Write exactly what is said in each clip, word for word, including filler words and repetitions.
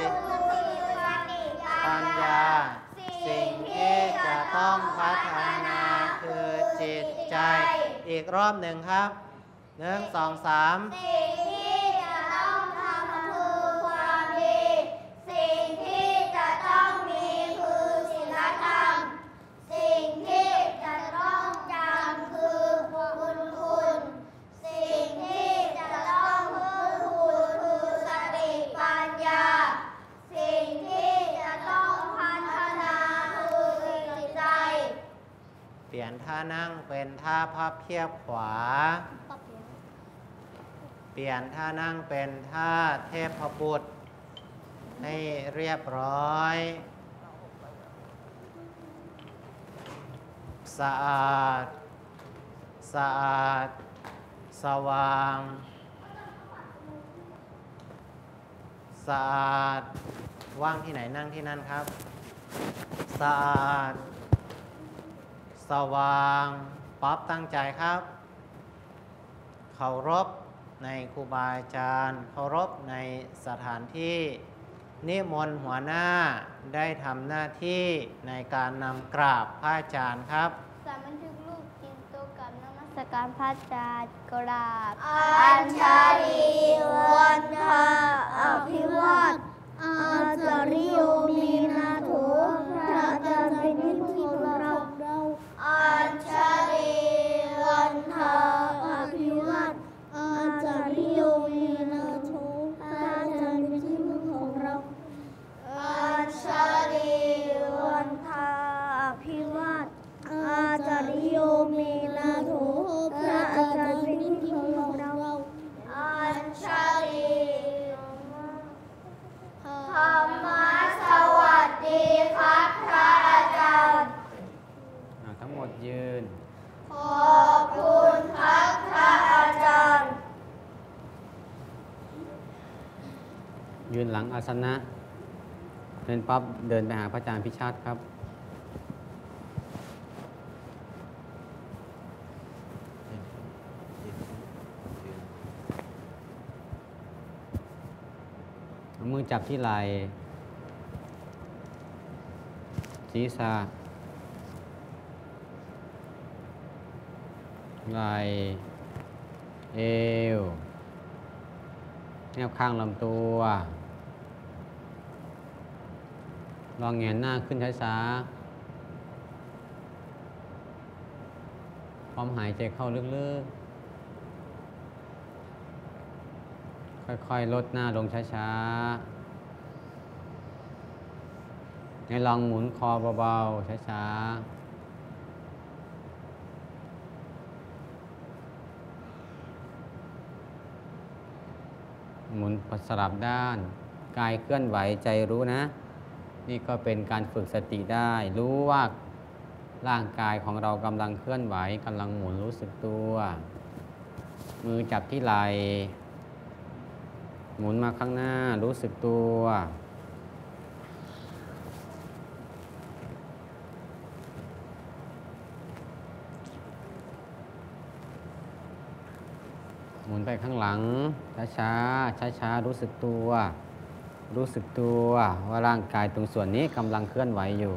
ปัญญาสิ่งที่จะต้องพัฒนาคือจิตใจอีกรอบหนึ่งครับหนึ่งสองสามสิ่งที่จะต้องทำคือความดีสิ่งที่จะต้องมีคือศีลธรรมสิ่งที่จะต้องจำคือบุญคุณสิ่งที่จะต้องฟื้นฟูคือสติปัญญาสิ่งที่จะต้องพัฒนาคือจิตใจเปลี่ยนท่านั่งเป็นท่าพับเพียบขวาเปลี่ยนท่านั่งเป็นท่าเทพบุตรให้เรียบร้อยสะอาดสะอาดสว่างสะอาดว่างที่ไหนนั่งที่นั่นครับสะอาดสว่างป๊อปตั้งใจครับเคารพในครูบาอาจารย์เคารพในสถานที่นิมนต์หัวหน้าได้ทำหน้าที่ในการนำกราบพระอาจารย์ครับสามัญทึกลูกจินโตกับนมัสการพระอาจารย์กราบอัญชลีวันทาอภิวาทอาจาริโยมีนาโถพระอาจารย์เป็นที่พึ่งของเราอัญชลีวันทาอภิวาทอาจาริโยมีนาโถพระอาจารย์เป็นที่พึ่งของเราอัญชลีวันทาอภิวาทอาจาริโยเมนาโถพระอาจารย์เป็นที่พึ่งของเราอัญชลีธรรมะสวัสดีครับพระอาจารย์ทั้งหมดยืนขอบคุณครับพระอาจารย์ยืนหลังอาสนะเดินปั๊บเดินไปหาพระอาจารย์พิชาติครับเอามือจับที่ไหล่ศีรษะไหล่เอวแนวข้างลำตัวลองแงนหน้าขึ้นช้าๆพร้อมหายใจเข้าลึกๆค่อยๆลดหน้าลงช้าๆให้ลองหมุนคอเบาๆช้าๆหมุนสลับด้านกายเคลื่อนไหวใจรู้นะนี่ก็เป็นการฝึกสติได้รู้ว่าร่างกายของเรากำลังเคลื่อนไหวกำลังหมุนรู้สึกตัวมือจับที่ไหล่หมุนมาข้างหน้ารู้สึกตัวหมุนไปข้างหลังช้าช้าช้าช้ารู้สึกตัวรู้สึกตัวว่าร่างกายตรงส่วนนี้กำลังเคลื่อนไหวอยู่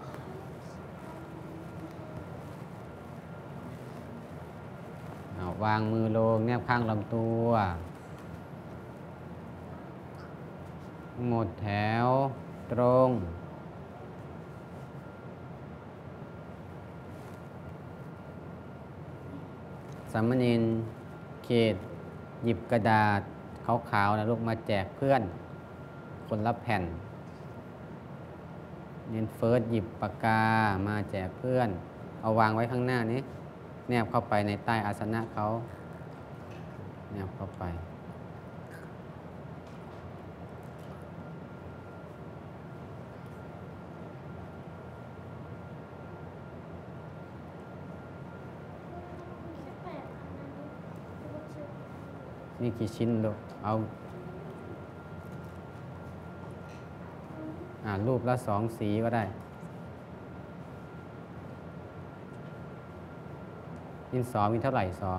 วางมือลงแนบข้างลำตัวหมดแถวตรงสามเณรเขตหยิบกระดาษขาวๆนะลูกมาแจกเพื่อนคนละแผ่นเน้นเฟิร์สหยิบปากกามาแจกเพื่อนเอาวางไว้ข้างหน้านี้แนบเข้าไปในใต้อาสนะเขาแนบเข้าไปมีกี่ชิ้นลูกเอาอ่ารูปละสองสีก็ได้ดินสอมีเท่าไหร่สอ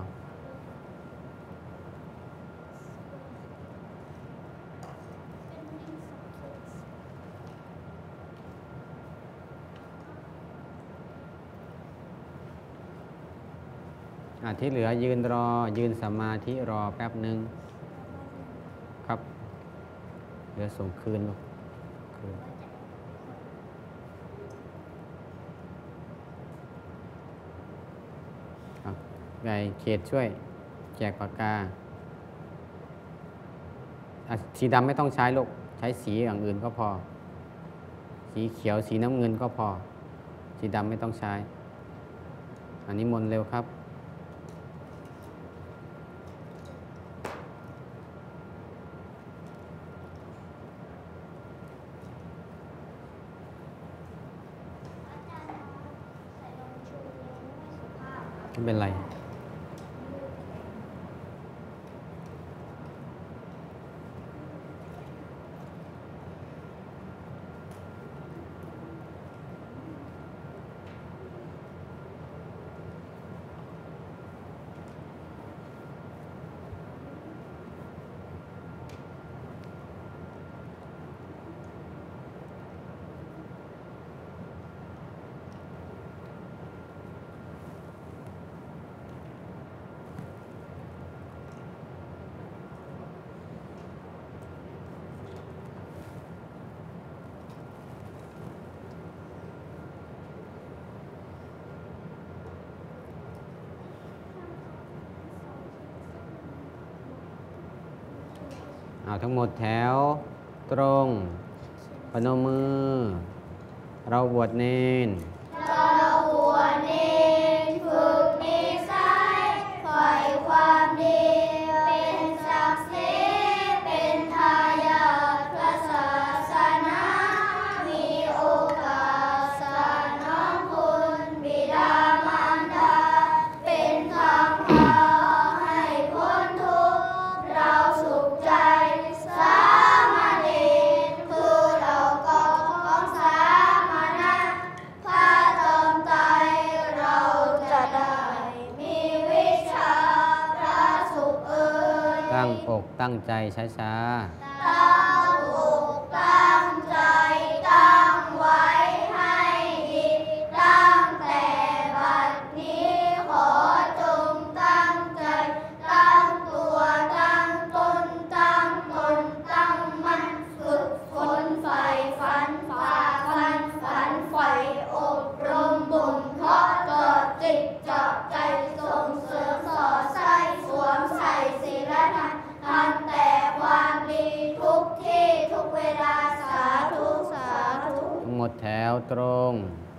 อ่ะที่เหลือยืนรอยืนสมาธิรอแป๊บหนึ่งครับเดี๋ยวส่งคืนลูกคืนครับไงเขตช่วยแจกปากกาอ่ะสีดำไม่ต้องใช้ลูกใช้สีอย่างอื่นก็พอสีเขียวสีน้ำเงินก็พอสีดำไม่ต้องใช้อันนี้มนต์เร็วครับไม่เป็นไรเอาทั้งหมดแถวตรงพนมมือเราบวชเนนเราบวชเนรฝึกนิสัยใฝ่ความดีเป็นศักดิ์ศรีเป็นทายาทพระศาสนามีโอกาสสานน้อมคุณบิดามารดาเป็นทางพาให้พ้นทุกข์เราสุขใจสามเณรคือเราก็ของสามณะพาเติมใจเราจะได้มีวิชาพระสุขเอ่ยตั้งอกตั้งใจช้าๆตั้งอกตั้งใจตั้งไว้ให้ดีตั้งแต่บัดนี้ขอจงตั้งใจตั้งตัวตั้งตนตั้งตนตั้งมั่นฝึกฝนใฝ่ฝันฝ่าฟันฝันใฝ่อบรมบ่มเพาะจอดจิตจอดใจส่งเสริมสอดไส้สวมใส่ศีลธรรมทำแต่ความดีทุกที่ทุกเวลาสาธุสาธุหมดแถวตรง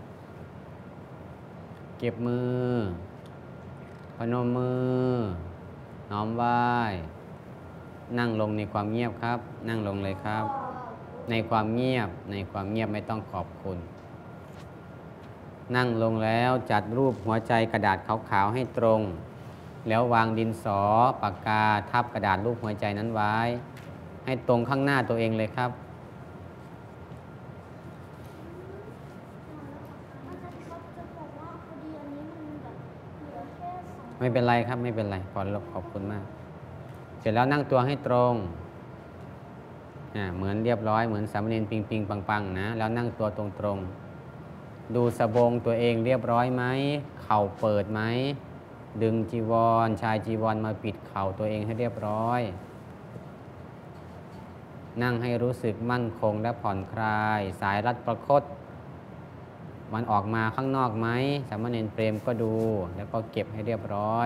เก็บมือพนมมือน้อมไหว้นั่งลงในความเงียบครับนั่งลงเลยครับ ในความเงียบในความเงียบไม่ต้องขอบคุณนั่งลงแล้วจัดรูปหัวใจกระดาษขาวๆให้ตรงแล้ววางดินสอปากกาทับกระดาษรูปหัวใจนั้นไว้ให้ตรงข้างหน้าตัวเองเลยครับไม่เป็นไรครับไม่เป็นไรขอขอบคุณมากเสร็จแล้วนั่งตัวให้ตรงอ่าเหมือนเรียบร้อยเหมือนสามเณรปิงปิงปังปังนะแล้วนั่งตัวตรงตรงดูสบงตัวเองเรียบร้อยไหมเข่าเปิดไหมดึงจีวรชายจีวรมาปิดเข่าตัวเองให้เรียบร้อยนั่งให้รู้สึกมั่นคงและผ่อนคลายสายรัดประคตมันออกมาข้างนอกไหมสามเณรเปรมก็ดูแล้วก็เก็บให้เรียบร้อย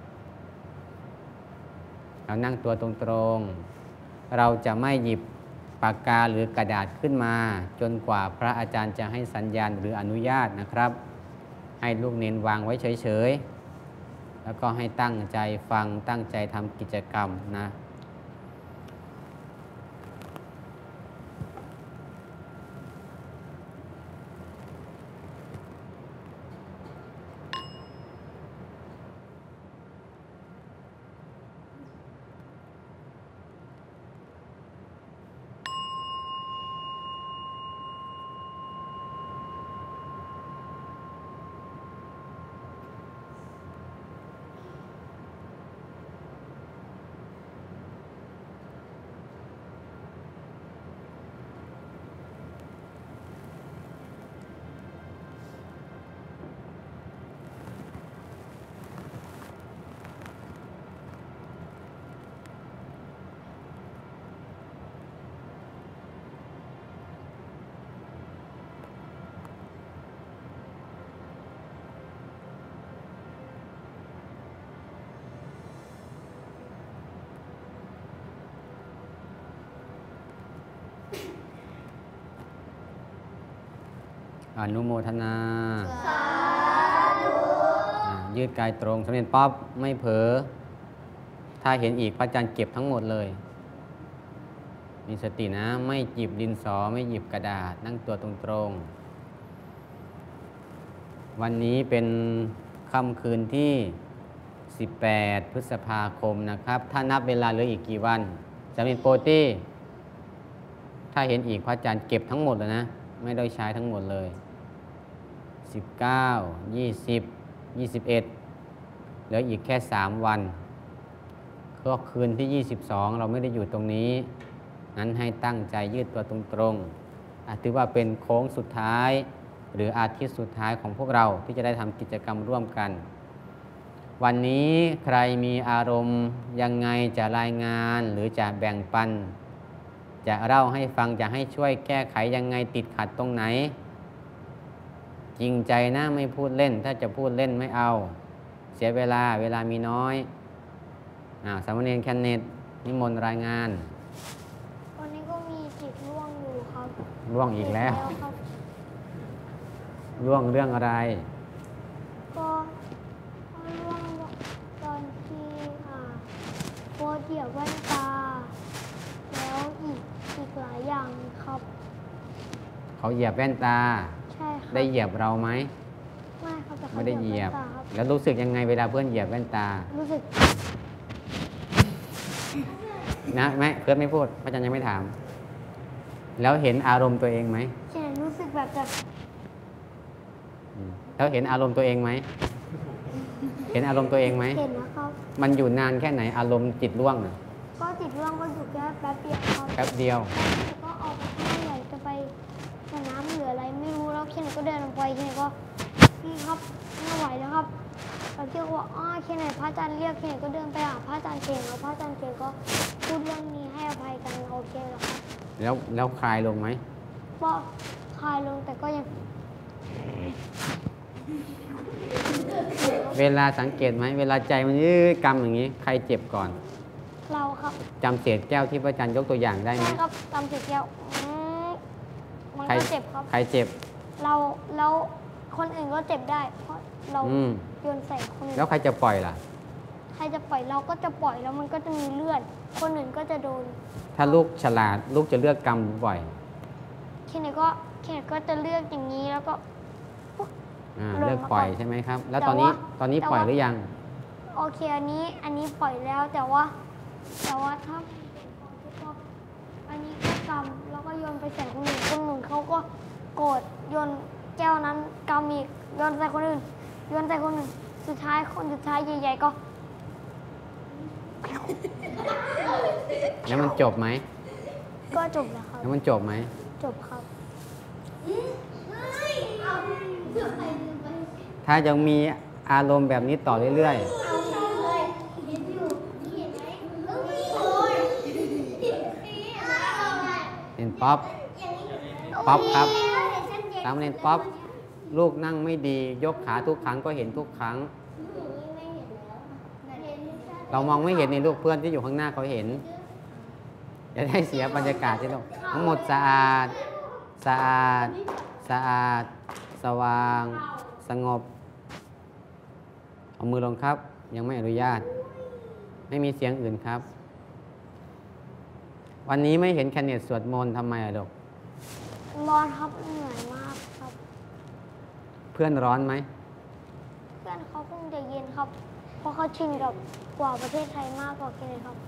เรานั่งตัวตรงๆเราจะไม่หยิบปากกาหรือกระดาษขึ้นมาจนกว่าพระอาจารย์จะให้สัญญาณหรืออนุญาตนะครับให้ลูกเนนวางไว้เฉยๆแล้วก็ให้ตั้งใจฟังตั้งใจทำกิจกรรมนะอนุโมทนาอ่ายืดกายตรงสำเร็จป๊อบไม่เผลอถ้าเห็นอีกพระอาจารย์เก็บทั้งหมดเลยมีสตินะไม่หยิบดินสอไม่หยิบกระดาษนั่งตัวตรงๆวันนี้เป็นค่ำคืนที่สิบแปดพฤษภาคมนะครับถ้านับเวลาเหลืออีกกี่วันจะมีโปรตี้ถ้าเห็นอีกพระอาจารย์เก็บทั้งหมดเลยนะไม่ได้ใช้ทั้งหมดเลยสิบเก้า ยี่สิบ ยี่สิบเอ็ดเหลืออีกแค่สามวันก็คืนที่ยี่สิบสองเราไม่ได้อยู่ตรงนี้นั้นให้ตั้งใจยืดตัวตรงๆอาจถือว่าเป็นโค้งสุดท้ายหรืออาทิตย์สุดท้ายของพวกเราที่จะได้ทำกิจกรรมร่วมกันวันนี้ใครมีอารมณ์ยังไงจะรายงานหรือจะแบ่งปันจะเล่าให้ฟังจะให้ช่วยแก้ไขยังไงติดขัดตรงไหนจริงใจนะไม่พูดเล่นถ้าจะพูดเล่นไม่เอาเสียเวลาเวลามีน้อยอ่าสามเณรแคนเนตนิมนต์รายงานวันนี้ก็มีจิตร่วงอยู่ครับร่วงอีกแล้วครับร่วงเรื่องอะไรก็ร่วงตอนที่อ่าโพสเหยียบแว่นตาแล้วอีกอีกหลายอย่างครับเขาเหยียบแว่นตาใช่ครับได้เหยียบเราไหมไม่ครับแต่เขาไม่ได้เหยียบแว่นตาครับแล้วรู้สึกยังไงเวลาเพื่อนเหยียบแว่นตารู้สึกนะไม่เพื่อนไม่พูดพระอาจารย์ยังไม่ถามแล้วเห็นอารมณ์ตัวเองไหมเห็นรู้สึกแบบแบบแล้วเห็นอารมณ์ตัวเองไหมเห็นอารมณ์ตัวเองไหมเห็นนะครับมันอยู่นานแค่ไหนอารมณ์จิตร่วงน่ะก็จิตร่วงก็อยู่แค่แป๊บเดียวครับแป๊บเดียวแล้วก็ออกไปข้างใหญ่จะไปสระน้ำหรืออะไรไม่รู้แล้วเคนก็เดินลงไปเคนก็พี่ครับไม่ไหวแล้วครับเราเรียกว่าอ้าเคนไหนพระอาจารย์เรียกเคนก็เดินไปหาพระอาจารย์เก่งแล้วพระอาจารย์เก่งก็พูดเรื่องนี้ให้อภัยกันโอเคแล้วครับแล้วแล้วคลายลงไหมก็คลายลงแต่ก็ยังเวลาสังเกตไหมเวลาใจมันยืดกำอย่างนี้ใครเจ็บก่อนเราครับจำเศษแก้วที่พระอาจารย์ยกตัวอย่างได้ไหมครับจำเศษแก้วมันก็เจ็บครับใครเจ็บเราแล้วคนอื่นก็เจ็บได้เพราะเราโยนใส่คนอื่นแล้วใครจะปล่อยล่ะใครจะปล่อยเราก็จะปล่อยแล้วมันก็จะมีเลือดคนอื่นก็จะโดนถ้าลูกฉลาดลูกจะเลือกกรรมบ่อยเคนก็เคนก็จะเลือกอย่างนี้แล้วก็เลือกปล่อยใช่ไหมครับแล้วตอนนี้ตอนนี้ปล่อยหรือยังโอเคอันนี้อันนี้ปล่อยแล้วแต่ว่าแต่ว่าถ้าอันนี้ก็กำแล้วก็โยนไปใส่คนอื่นคนอื่นเขาก็โกรธโยนแก้วนั้นกำอีกโยนใส่คนอื่นโยนใส่คนอื่นสุดท้ายคนสุดท้ายใหญ่ๆก็แล้วมันจบไหมก็จบแล้วครับแล้วมันจบไหมจบครับถ้ายังมีอารมณ์แบบนี้ต่อเรื่อยๆเน้นป๊อปป๊อปครับตามเน้นป๊อปลูกนั่งไม่ดียกขาทุกครั้งก็เห็นทุกครั้งเรามองไม่เห็นในลูกเพื่อนที่อยู่ข้างหน้าเขาเห็นจะได้เสียบรรยากาศที่ลูกทั้งหมดสะอาดสะอาดสะอาดสว่างสงบเอามือลงครับยังไม่อนุญาตไม่มีเสียงอื่นครับวันนี้ไม่เห็นแคนเนตสวดมนต์ทำไมอะลูกร้อนครับเหนื่อยมากครับเพื่อนร้อนไหมเพื่อนเขาคงจะเย็นครับเพราะเขาชินกับกว่าประเทศไทยมากกว่าแคนครับ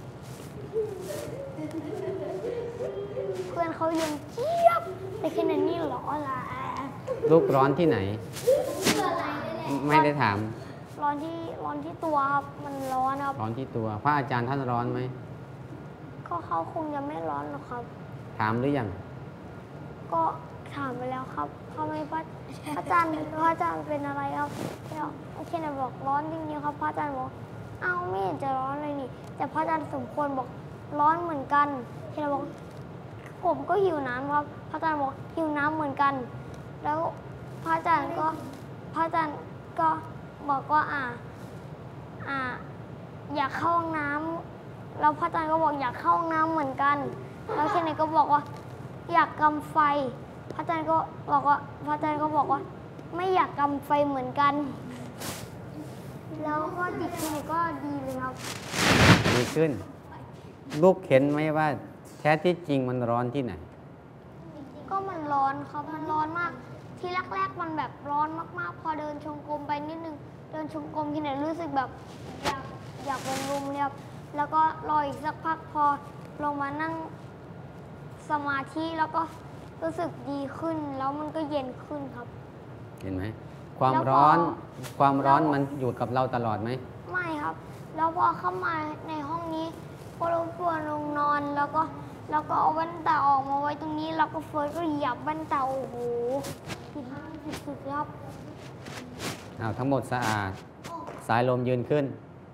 เพื่อนเขาเย็นเจี๊ยบแต่แคนนี่ร้อนละลูกร้อนที่ไหนไม่ได้ถามร้อนที่ร้อนที่ตัวครับมันร้อนครับร้อนที่ตัวพระอาจารย์ท่านร้อนไหมก็เขาคงจะไม่ร้อนหรอกครับถามหรือยังก็ถามไปแล้วครับทำไมพระอาจารย์พระอาจารย์เป็นอะไรครับแล้วเคนบอกร้อนจริงๆครับพระอาจารย์บอกเอ้าไม่เห็นจะร้อนเลยนี่แต่พระอาจารย์สมควรบอกร้อนเหมือนกันเคนบอกผมก็หิวน้ำครับพระอาจารย์บอกหิวน้ำเหมือนกันแล้วพระอาจารย์ก็พระอาจารย์ก็บอกว่าอ่าอ่าอยากเข้าห้องน้ำแล้วพระอาจารย์ก็บอกอยากเข้าห้องน้ำเหมือนกันแล้วเคนก็บอกว่าอยากกำไฟพระอาจารย์ก็บอกว่าพระอาจารย์ก็บอกว่า ไม่อยากกำไฟเหมือนกัน แล้วก็จิตที่นี่ก็ดีเลยครับดีขึ้น ลูกเห็นไหมว่าแท้ที่จริงมันร้อนที่ไหนก็มันร้อนครับมันร้อนมาก ที่แรกๆมันแบบร้อนมากๆ พอเดินชงกรมไปนิดนึง เดินชงกรมที่ไหนรู้สึกแบบอยากอยากลงรุมเลยครับแล้วก็รออีกสักพักพอลงมานั่งสมาธิแล้วก็รู้สึกดีขึ้น แล้วมันก็เย็นขึ้นครับเห็นไหมความแล้วพอร้อนความร้อนมันอยู่กับเราตลอดไหมไม่ครับ แล้วพอเข้ามาในห้องนี้ก็รบกวนลงนอนแล้วก็แล้วก็เอาแว่นตาออกมาไว้ตรงนี้ แล้วก็เฟิร์สก็เหยียบแว่นตาโอ้โหผิดสุดๆครับอ้าวทั้งหมดสะอาด สายลมยืนขึ้น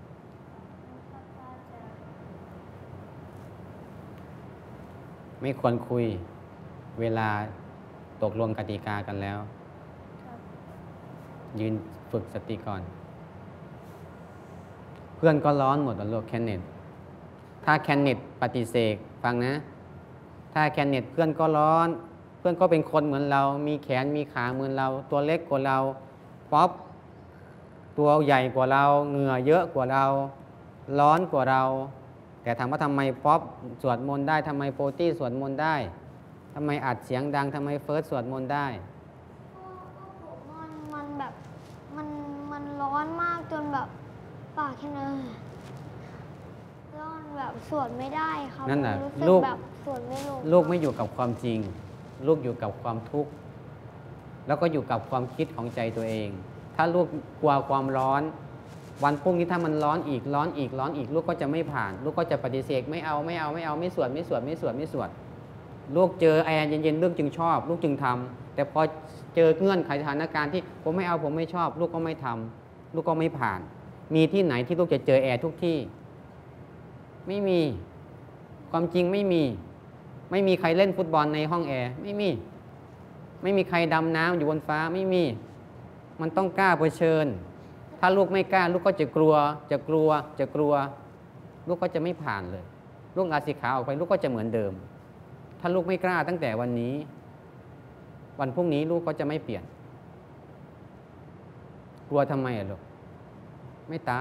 ไม่ควรคุยเวลาตกลงกติกากันแล้ว ยืนฝึกสติก่อน เพื่อนก็ร้อนหมดแล้วลูกแคนเนตถ้าแคนเนตปฏิเสธฟังนะ ถ้าแคนเนตเพื่อนก็ร้อน เพื่อนก็เป็นคนเหมือนเรา มีแขนมีขาเหมือนเรา ตัวเล็กกว่าเราป๊อปตัวใหญ่กว่าเราเหงื่อเยอะกว่าเรา ร้อนกว่าเรา แต่ถามว่าทำไมป๊อปสวดมนต์ได้ทำไมโปรตี้สวดมนต์ได้ทำไมอัดเสียงดังทำไมเฟิร์สสวดมนต์ได้มันมันแบบมันมันร้อนมากจนแบบปากแค่นั้นร้อนแบบสวดไม่ได้ครับนั่นน่ะรู้สึกลูกแบบสวดไม่ลงลูกไม่อยู่กับความจริง ลูกอยู่กับความทุกข์ แล้วก็อยู่กับความคิดของใจตัวเอง ถ้าลูกกลัวความร้อน วันพรุ่งนี้ถ้ามันร้อนอีกร้อนอีกร้อนอีก ลูกก็จะไม่ผ่าน ลูกก็จะปฏิเสธไม่เอาไม่เอาไม่เอาไม่สวดไม่สวดไม่สวดไม่สวด ลูกเจอแอร์เย็นๆลูกจึงชอบ ลูกจึงทำแต่พอเจอเงื่อนไขสถานการณ์ที่ผมไม่เอาผมไม่ชอบ ลูกก็ไม่ทำลูกก็ไม่ผ่าน มีที่ไหนที่ลูกจะเจอแอร์ทุกที่ ไม่มีความจริงไม่มี ไม่มีใครเล่นฟุตบอลในห้องแอร์ไม่มี ไม่มีใครดำน้ำอยู่บนฟ้าไม่มี มันต้องกล้าเผชิญ ถ้าลูกไม่กล้า ลูกก็จะกลัว จะกลัวจะกลัว ลูกก็จะไม่ผ่านเลย ลูกลาสิกขาออกไปลูกก็จะเหมือนเดิม ถ้าลูกไม่กล้าตั้งแต่วันนี้ วันพรุ่งนี้ลูกก็จะไม่เปลี่ยน กลัวทำไมอะลูกไม่ตาย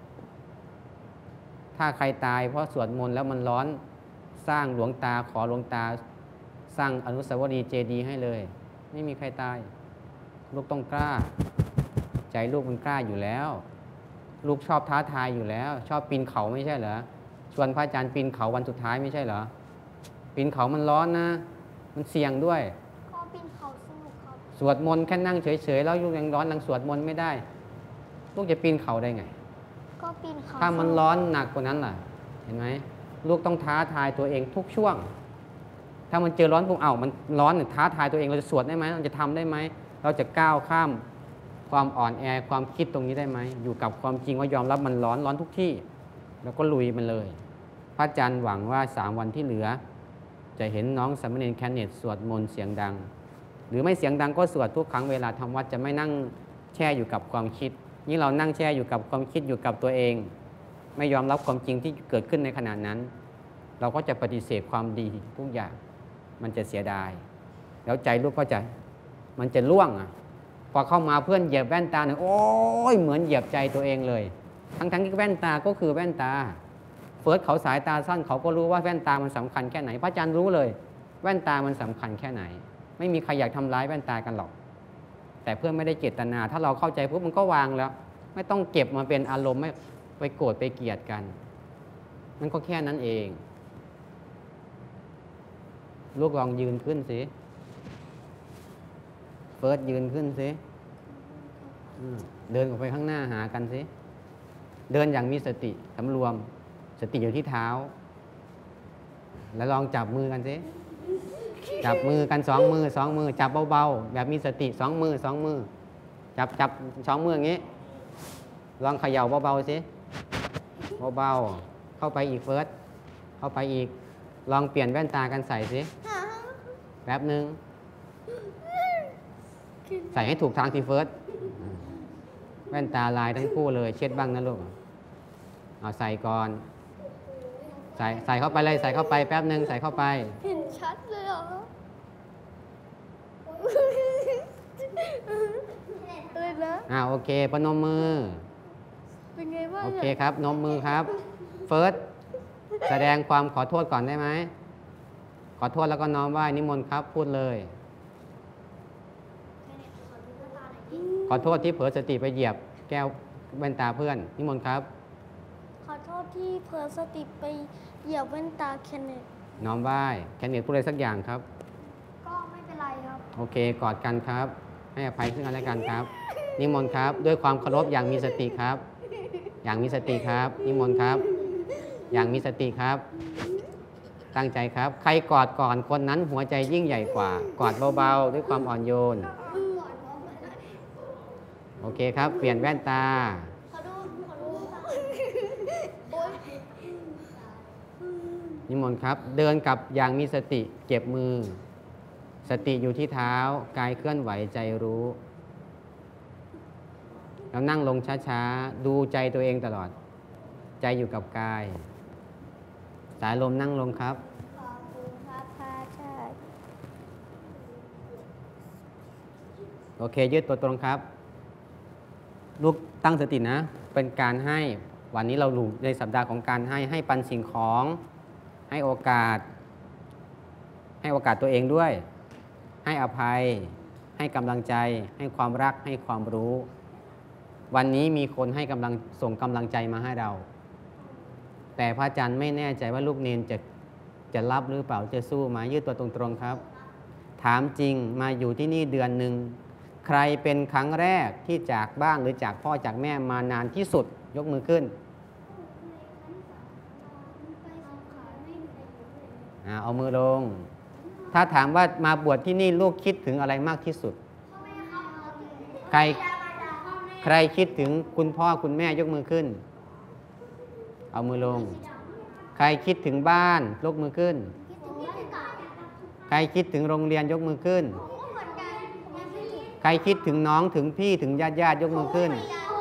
ถ้าใครตายเพราะสวดมนต์แล้วมันร้อนสร้างหลวงตาขอหลวงตา สร้างอนุสาวรีย์เจดีย์ให้เลย ไม่มีใครตาย ลูกต้องกล้า ใจลูกมันกล้าอยู่แล้ว ลูกชอบท้าทายอยู่แล้ว ชอบปีนเขาไม่ใช่เหรอชวนพระอาจารย์ปีนเขาวันสุดท้ายไม่ใช่เหรอปีนเขามันร้อนนะ มันเสี่ยงด้วยก็ปีนเขาสนุกครับสวดมนต์แค่นั่งเฉยๆแล้วลูกยังร้อนยังสวดมนต์ไม่ได้ ลูกจะปีนเขาได้ไงก็ปีนเขาถ้ามันร้อนหนักกว่านั้นล่ะ เห็นไหมลูกต้องท้าทายตัวเองทุกช่วง ถ้ามันเจอร้อนปุ๊บเอ้ามันร้อนท้าทายตัวเองเราจะสวดได้ไหมเราจะทำได้ไหมเราจะก้าวข้ามความอ่อนแอความคิดตรงนี้ได้ไหมอยู่กับความจริงว่ายอมรับมันร้อนร้อนทุกที่ แล้วก็ลุยมันเลย พระอาจารย์หวังว่าสามวันที่เหลือ จะเห็นน้องสามเณรแคนเนตสวดมนต์เสียงดัง หรือไม่เสียงดังก็สวดทุกครั้งเวลาทำวัดจะไม่นั่งแช่อยู่กับความคิดนี่เรานั่งแช่อยู่กับความคิดอยู่กับตัวเอง ไม่ยอมรับความจริงที่เกิดขึ้นในขณะนั้น เราก็จะปฏิเสธความดีทุกอย่างมันจะเสียดายแล้วใจลูกก็จะมันจะล่วงอ่ะพอเข้ามาเพื่อนเหยียบแว่นตาเนี่ยโอ้ยเหมือนเหยียบใจตัวเองเลย ทั้งๆที่แว่นตาก็คือแว่นตาเฟิร์สเขาสายตาสั้นเขาก็รู้ว่าแว่นตามันสำคัญแค่ไหนพระอาจารย์รู้เลยแว่นตามันสำคัญแค่ไหนไม่มีใครอยากทำร้ายแว่นตากันหรอกแต่เพื่อนไม่ได้เจตนาถ้าเราเข้าใจปุ๊บมันก็วางแล้วไม่ต้องเก็บมาเป็นอารมณ์ไม่ไปโกรธไปเกลียดกันมันก็แค่นั้นเองลูกลองยืนขึ้นสิเฟิร์สยืนขึ้นสิเดินออกไปข้างหน้าหากันสิเดินอย่างมีสติสำรวมสติอยู่ที่เท้าแล้วลองจับมือกันสิจับมือกันสองมือสองมือจับเบาๆแบบมีสติสองมือสองมือจับจับสองมืออย่างนี้ลองเขย่าเบาๆสิเบาๆเข้าไปอีกเฟิร์สเข้าไปอีกลองเปลี่ยนแว่นตากันใส่สิแป๊บนึงใส่ให้ถูกทางสิเฟิร์สแว่นตาลายทั้งคู่เลยเช็ดบ้างนะลูกเอาใส่ก่อนใส่ใส่เข้าไปเลยใส่เข้าไปแป๊บนึงใส่เข้าไปเห็นชัดเลยเหรออ่าโอเคพนมมือเป็นไงบ้างโอเคครับนมมือครับเฟิร์สแสดงความขอโทษก่อนได้ไหมขอโทษแล้วก็น้อมไหว้นิมนต์ครับพูดเลย ขอโทษที่เผลอสติไปเหยียบแก้วแว่นตาเพื่อนนิมนต์ครับขอโทษที่เผลอสติไปเหยียบแว่นตาเคนเนตน้อมไหว้แคนเนตพูดอะไรสักอย่างครับก็ไม่เป็นไรครับโอเคกอดกันครับ ให้อภัยซึ่งกันและกันครับ นิมนต์ครับ ด้วยความเคารพอย่างมีสติครับ อย่างมีสติครับ นิมนต์ครับ อย่างมีสติครับ ตั้งใจครับ ใครกอดก่อนคนนั้นหัวใจยิ่งใหญ่กว่า กอดเบาๆด้วยความอ่อนโยน โอเคครับ เปลี่ยนแว่นตาขอดูขอดูโอ๊ยนิมนต์ครับ เดินกลับอย่างมีสติเก็บมือ สติอยู่ที่เท้ากายเคลื่อนไหวใจรู้แล้วนั่งลงช้าๆดูใจตัวเองตลอด ใจอยู่กับกาย สายลมนั่งลงครับขอบคุณครับพระอาจารย์โอเคยืดตัวตรงครับลูกตั้งสตินะ เป็นการให้วันนี้เราอยู่ในสัปดาห์ของการให้ให้ปันสิ่งของ ให้โอกาส ให้โอกาสตัวเองด้วย ให้อภัย ให้กำลังใจ ให้ความรักให้ความรู้ วันนี้มีคนให้กำลังส่งกำลังใจมาให้เรา แต่พระอาจารย์ไม่แน่ใจว่าลูกเนนจะจะรับหรือเปล่าจะสู้ไหมายืดตัวตรงๆครับ ถามจริงมาอยู่ที่นี่เดือนหนึ่งใครเป็นครั้งแรกที่จากบ้านหรือจากพ่อจากแม่มานานที่สุดยกมือขึ้นอ่าเอามือลง ถ้าถามว่ามาบวชที่นี่ลูกคิดถึงอะไรมากที่สุด ใครใครคิดถึงคุณพ่อคุณแม่ยกมือขึ้น เอามือลง ใครคิดถึงบ้านยกมือขึ้น ใครคิดถึงโรงเรียนยกมือขึ้น ใครคิดถึงน้องถึงพี่ถึงญาติญาติยกมือขึ้น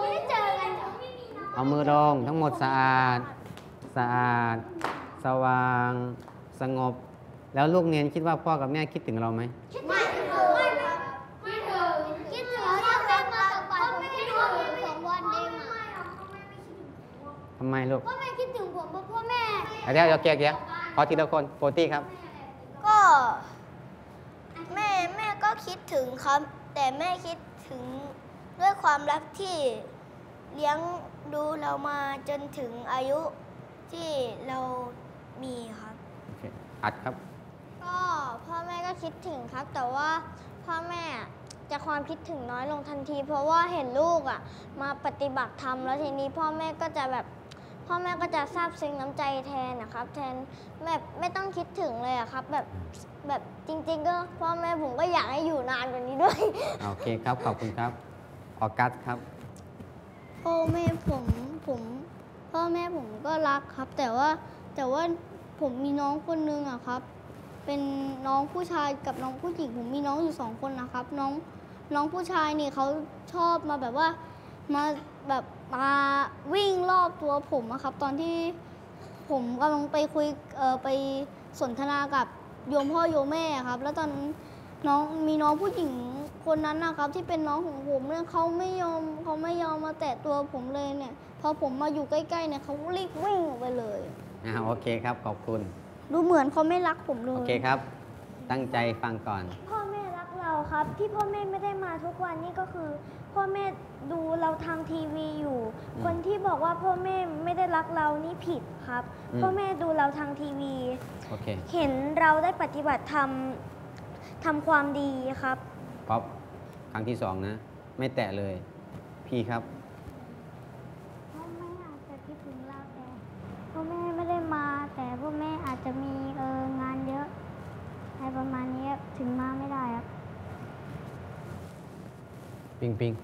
เอามือลงทั้งหมดสะอาด สะอาด สว่าง สงบ แล้วลูกเนียนคิดว่าพ่อกับแม่คิดถึงเราไหมไม่ถึงไม่ถึงไม่ถึงคิดถึงพ่อแม่มาจากบ้านไม่คิดถึงสองวันเองอ่ะทำไมลูกพ่อแม่คิดถึงผมเพราะพ่อแม่เดี๋ยวเดี๋ยวเกียร์เกียร์ขอทีละคนโปรตี้ครับก็แม่แม่ก็คิดถึงครับ แต่แม่คิดถึงด้วยความรักที่เลี้ยงดูเรามาจนถึงอายุที่เรามีครับโอเค อัดครับก็พ่อแม่ก็คิดถึงครับ แต่ว่าพ่อแม่จะความคิดถึงน้อยลงทันที เพราะว่าเห็นลูกอ่ะมาปฏิบัติธรรมแล้วทีนี้พ่อแม่ก็จะแบบพ่อแม่ก็จะซาบซึ้งน้ำใจแทนนะครับ แทนแบบไม่ต้องคิดถึงเลยอะครับ แบบแบบจริง ๆ ก็พ่อแม่ผมก็อยากให้อยู่นานกว่านี้ด้วยโอเคครับ ขอบคุณครับ ออกัสครับพ่อแม่ผมผมพ่อแม่ผมก็รักครับ แต่ว่าแต่ว่าผมมีน้องคนนึงอะครับ เป็นน้องผู้ชายกับน้องผู้หญิงผมมีน้องอยู่สองคนนะครับ น้องน้องผู้ชายนี่เขาชอบมาแบบว่ามาแบบมาวิ่งรอบตัวผมอะครับ ตอนที่ผมกำลังไปคุยเอ่อไปสนทนากับโยมพ่อโยมแม่ครับ แล้วตอนน้องมีน้องผู้หญิงคนนั้นนะครับ ที่เป็นน้องของผมเนี่ยเขาไม่ยอมเขาไม่ยอมมาแตะตัวผมเลยเนี่ยพอผมมาอยู่ใกล้ๆเนี่ยเขารีบวิ่งออกไปเลยอ่าโอเคครับ ขอบคุณดูเหมือนเขาไม่รักผมเลโอย เคครับ ตั้งใจฟังก่อนพ่อแม่รักเราครับ ที่พ่อแม่ไม่ได้มาทุกวันนี่ก็คือ พ่อแม่ดูเราทางทีวีอยู่อืมคนที่บอกว่าพ่อแม่ไม่ได้รักเรานี่ผิดครับอืมพ่อแม่ดูเราทางทีวีโอเคเห็นเราได้ปฏิบัติธรรมทำความดีครับป๊อปครั้งที่สองนะ ไม่แตะเลย พี่ครับพ่อแม่อาจจะคิดถึงเราแต่พ่อแม่ไม่ได้มา แต่พ่อแม่อาจจะมีเอองานเยอะอะไรประมาณนี้ครับถึงมาไม่ได้ครับปิงปิง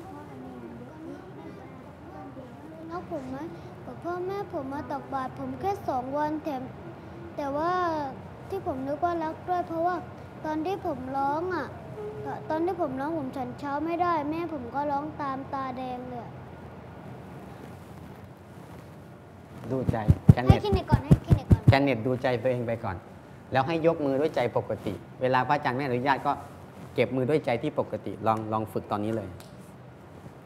แล้วผมนะกับพ่อแม่ผมมาตักบาตรผมแค่สองวันแถมแต่ว่าที่ผมนึกว่ารักด้วย เพราะว่าตอนที่ผมร้องอ่ะตอนที่ผมร้องผมฉันเช้าไม่ได้ แม่ผมก็ร้องตามตาแดงเลยดูใจแคนให้เน็ตกินเด็กก่อนให้กินเด็กก่อนแคนเน็ตดูใจตัวเองไปก่อน แล้วให้ยกมือด้วยใจปกติ เวลาพระอาจารย์ไม่อนุญาตก็เก็บมือด้วยใจที่ปกติ ลองลองฝึกตอนนี้เลย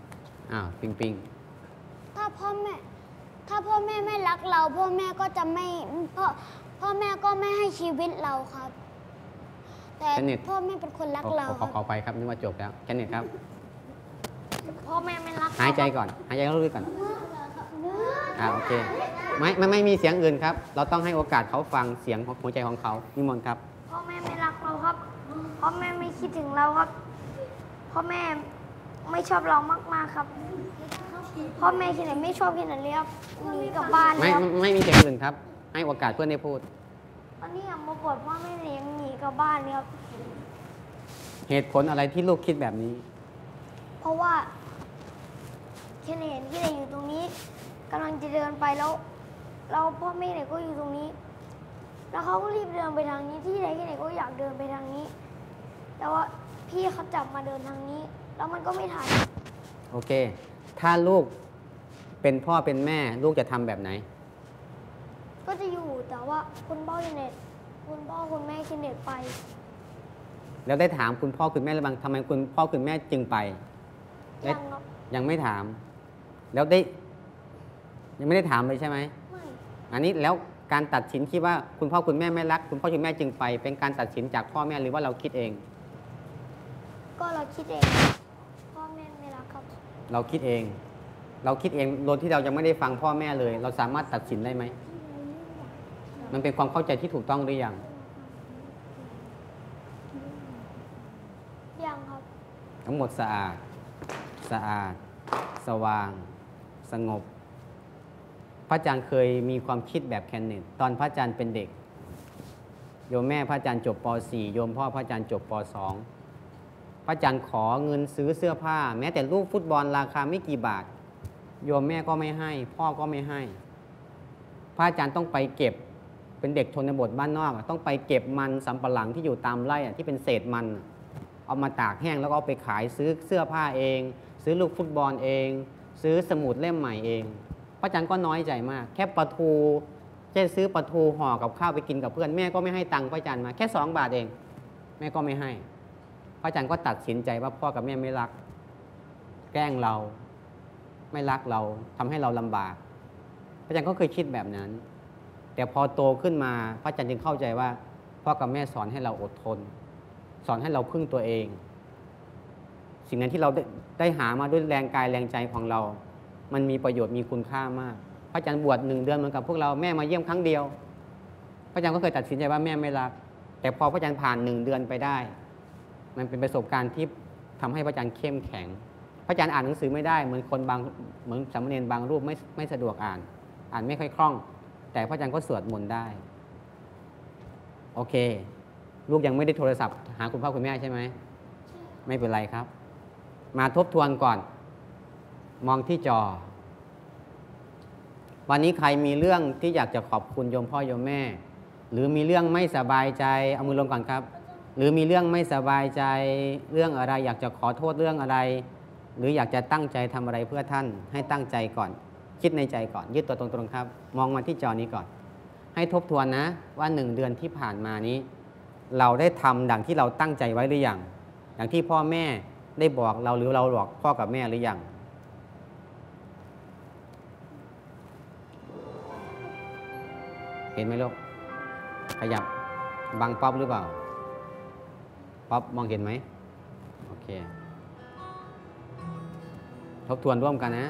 อ้าว ปิงปิงถ้าพ่อแม่ ถ้าพ่อแม่ไม่รักเรา พ่อแม่ก็จะไม่พ่อพ่อแม่ก็ไม่ให้ชีวิตเราครับ แต่เจเน็ตพ่อแม่เป็นคนรักขอเราขอคขอรับขอไปครับนึกว่าจบแล้วแค่นี้ครับพ่อแม่ไม่รักหายใจก่อน หายใจเข้าลึกๆก่อน อ่าโอเค ไม่ไม่ไม่มีเสียงอื่นครับ เราต้องให้โอกาสเขาฟังเสียงของหัวใจของเขานิมนต์ครับพ่อแม่ไม่รักเราครับ พ่อแม่ไม่คิดถึงเราครับ พ่อแม่ไม่ชอบเรามากๆครับ พ่อแม่ที่ไหนไม่ชอบที่ไหนเลยครับหนีกลับบ้านเลไม่ยครับไม่ไม่มีเสียงอื่นครับ ให้โอกาสเพื่อนได้พูดตอนนี้อยากมาปวดพ่อแม่เลี้ยงหนีกลับบ้านเลยครับเหตุผลอะไรที่ลูกคิดแบบนี้เพราะว่าแค่เห็นที่ไหนอยู่ตรงนี้กำลังจะเดินไปแล้วเราพ่อแม่ไหนก็อยู่ตรงนี้ แล้วเขาก็รีบเดินไปทางนี้ที่ไหนที่ไหนก็อยากเดินไปทางนี้ แต่ว่าพี่เขาจับมาเดินทางนี้ แล้วมันก็ไม่ทันโอเค ถ้าลูกเป็นพ่อเป็นแม่ ลูกจะทำแบบไหนก็จะอยู่แต่ว่าคุณพ่อคินเนตคุณพ่อคุณแม่คินเนตไปแล้วได้ถามคุณพ่อคุณแม่หรือยังทำไมคุณพ่อคุณแม่จึงไปยังครับยังไม่ถาม แล้วได้ ยังไม่ได้ถามเลยใช่ไหมไม่อันนี้แล้วการตัดสินคิดว่าคุณพ่อคุณแม่ไม่รัก คุณพ่อคุณแม่จึงไป เป็นการตัดสินจากพ่อแม่หรือว่าเราคิดเองก็เราคิดเอง พ่อแม่ไม่รักครับเราคิดเอง เราคิดเองโดยที่เรายังไม่ได้ฟังพ่อแม่เลย เราสามารถตัดสินได้ไหม มันเป็นความเข้าใจที่ถูกต้องหรือยังยังครับทั้งหมดสะอาด สะอาด สว่าง สงบ พระอาจารย์เคยมีความคิดแบบแคนเนตตอนพระอาจารย์เป็นเด็ก โยมแม่พระอาจารย์จบป .สี่ โยมพ่อพระอาจารย์จบป .สอง พระอาจารย์ขอเงินซื้อเสื้อผ้า แม้แต่ลูกฟุตบอลราคาไม่กี่บาท โยมแม่ก็ไม่ให้ พ่อก็ไม่ให้ พระอาจารย์ต้องไปเก็บ เป็นเด็กชนบทบ้านนอกอะต้องไปเก็บมันสำปะหลังที่อยู่ตามไร่อะที่เป็นเศษมันอะเอามาตากแห้งแล้วก็เอาไปขายซื้อเสื้อผ้าเอง ซื้อลูกฟุตบอลเอง ซื้อสมุดเล่มใหม่เอง พระอาจารย์ก็น้อยใจมาก แค่ปลาทูจะซื้อปลาทูห่อกับข้าวไปกินกับเพื่อนแม่ก็ไม่ให้ตังค์พระอาจารย์มาแค่สองบาทเอง แม่ก็ไม่ให้ พระอาจารย์ก็ตัดสินใจว่าพ่อกับแม่ไม่รัก แกล้งเราไม่รักเราทำให้เราลำบาก พระอาจารย์ก็เคยคิดแบบนั้น แต่พอโตขึ้นมาพระอาจารย์จึงเข้าใจว่าพ่อกับแม่สอนให้เราอดทน สอนให้เราพึ่งตัวเอง สิ่งนั้นที่เราได้ได้หามาด้วยแรงกายแรงใจของเรา มันมีประโยชน์มีคุณค่ามาก พระอาจารย์บวชหนึ่งเดือนเหมือนกับพวกเราแม่มาเยี่ยมครั้งเดียว พระอาจารย์ก็เคยตัดสินใจว่าแม่ไม่รัก แต่พอพระอาจารย์ผ่านหนึ่งเดือนไปได้ มันเป็นประสบการณ์ที่ทำให้พระอาจารย์เข้มแข็ง พระอาจารย์อ่านหนังสือไม่ได้เหมือนคนบางเหมือนสามเณรบางรูปไม่ไม่สะดวกอ่าน อ่านไม่ค่อยคล่อง แต่พระอาจารย์ก็สวดมนต์ได้ โอเค ลูกยังไม่ได้โทรศัพท์หาคุณพ่อคุณแม่ใช่ไหม ไม่เป็นไรครับ มาทบทวนก่อน มองที่จอ วันนี้ใครมีเรื่องที่อยากจะขอบคุณโยมพ่อโยมแม่ หรือมีเรื่องไม่สบายใจเอามือลงก่อนครับ หรือมีเรื่องไม่สบายใจเรื่องอะไร อยากจะขอโทษเรื่องอะไร หรืออยากจะตั้งใจทำอะไรเพื่อท่านให้ตั้งใจก่อน คิดในใจก่อนยืดตัวตรงๆครับ มองมาที่จอนี้ก่อน ให้ทบทวนนะว่าหนึ่งเดือนที่ผ่านมานี้ เราได้ทำดังที่เราตั้งใจไว้หรือยังอย่างที่พ่อแม่ได้บอกเราหรือเราบอกพ่อกับแม่หรือยังเห็นไหมลูกขยับบังป๊อปหรือเปล่าป๊อปมองเห็นไหมโอเคทบทวนร่วมกันนะ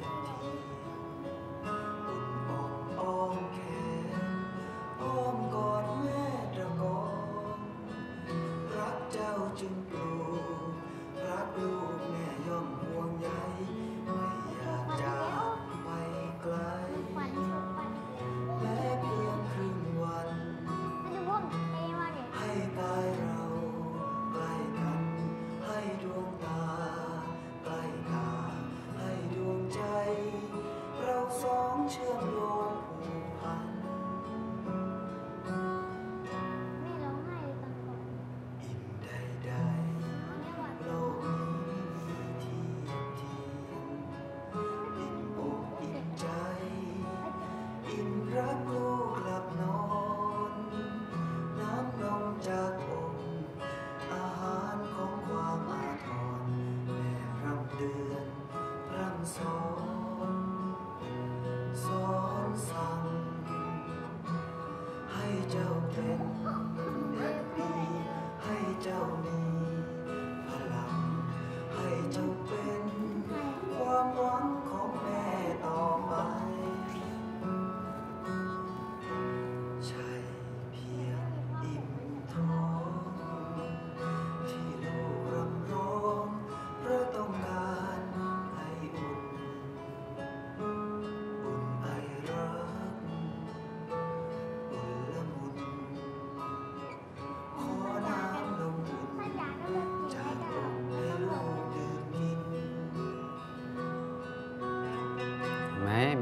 อ้อมกอด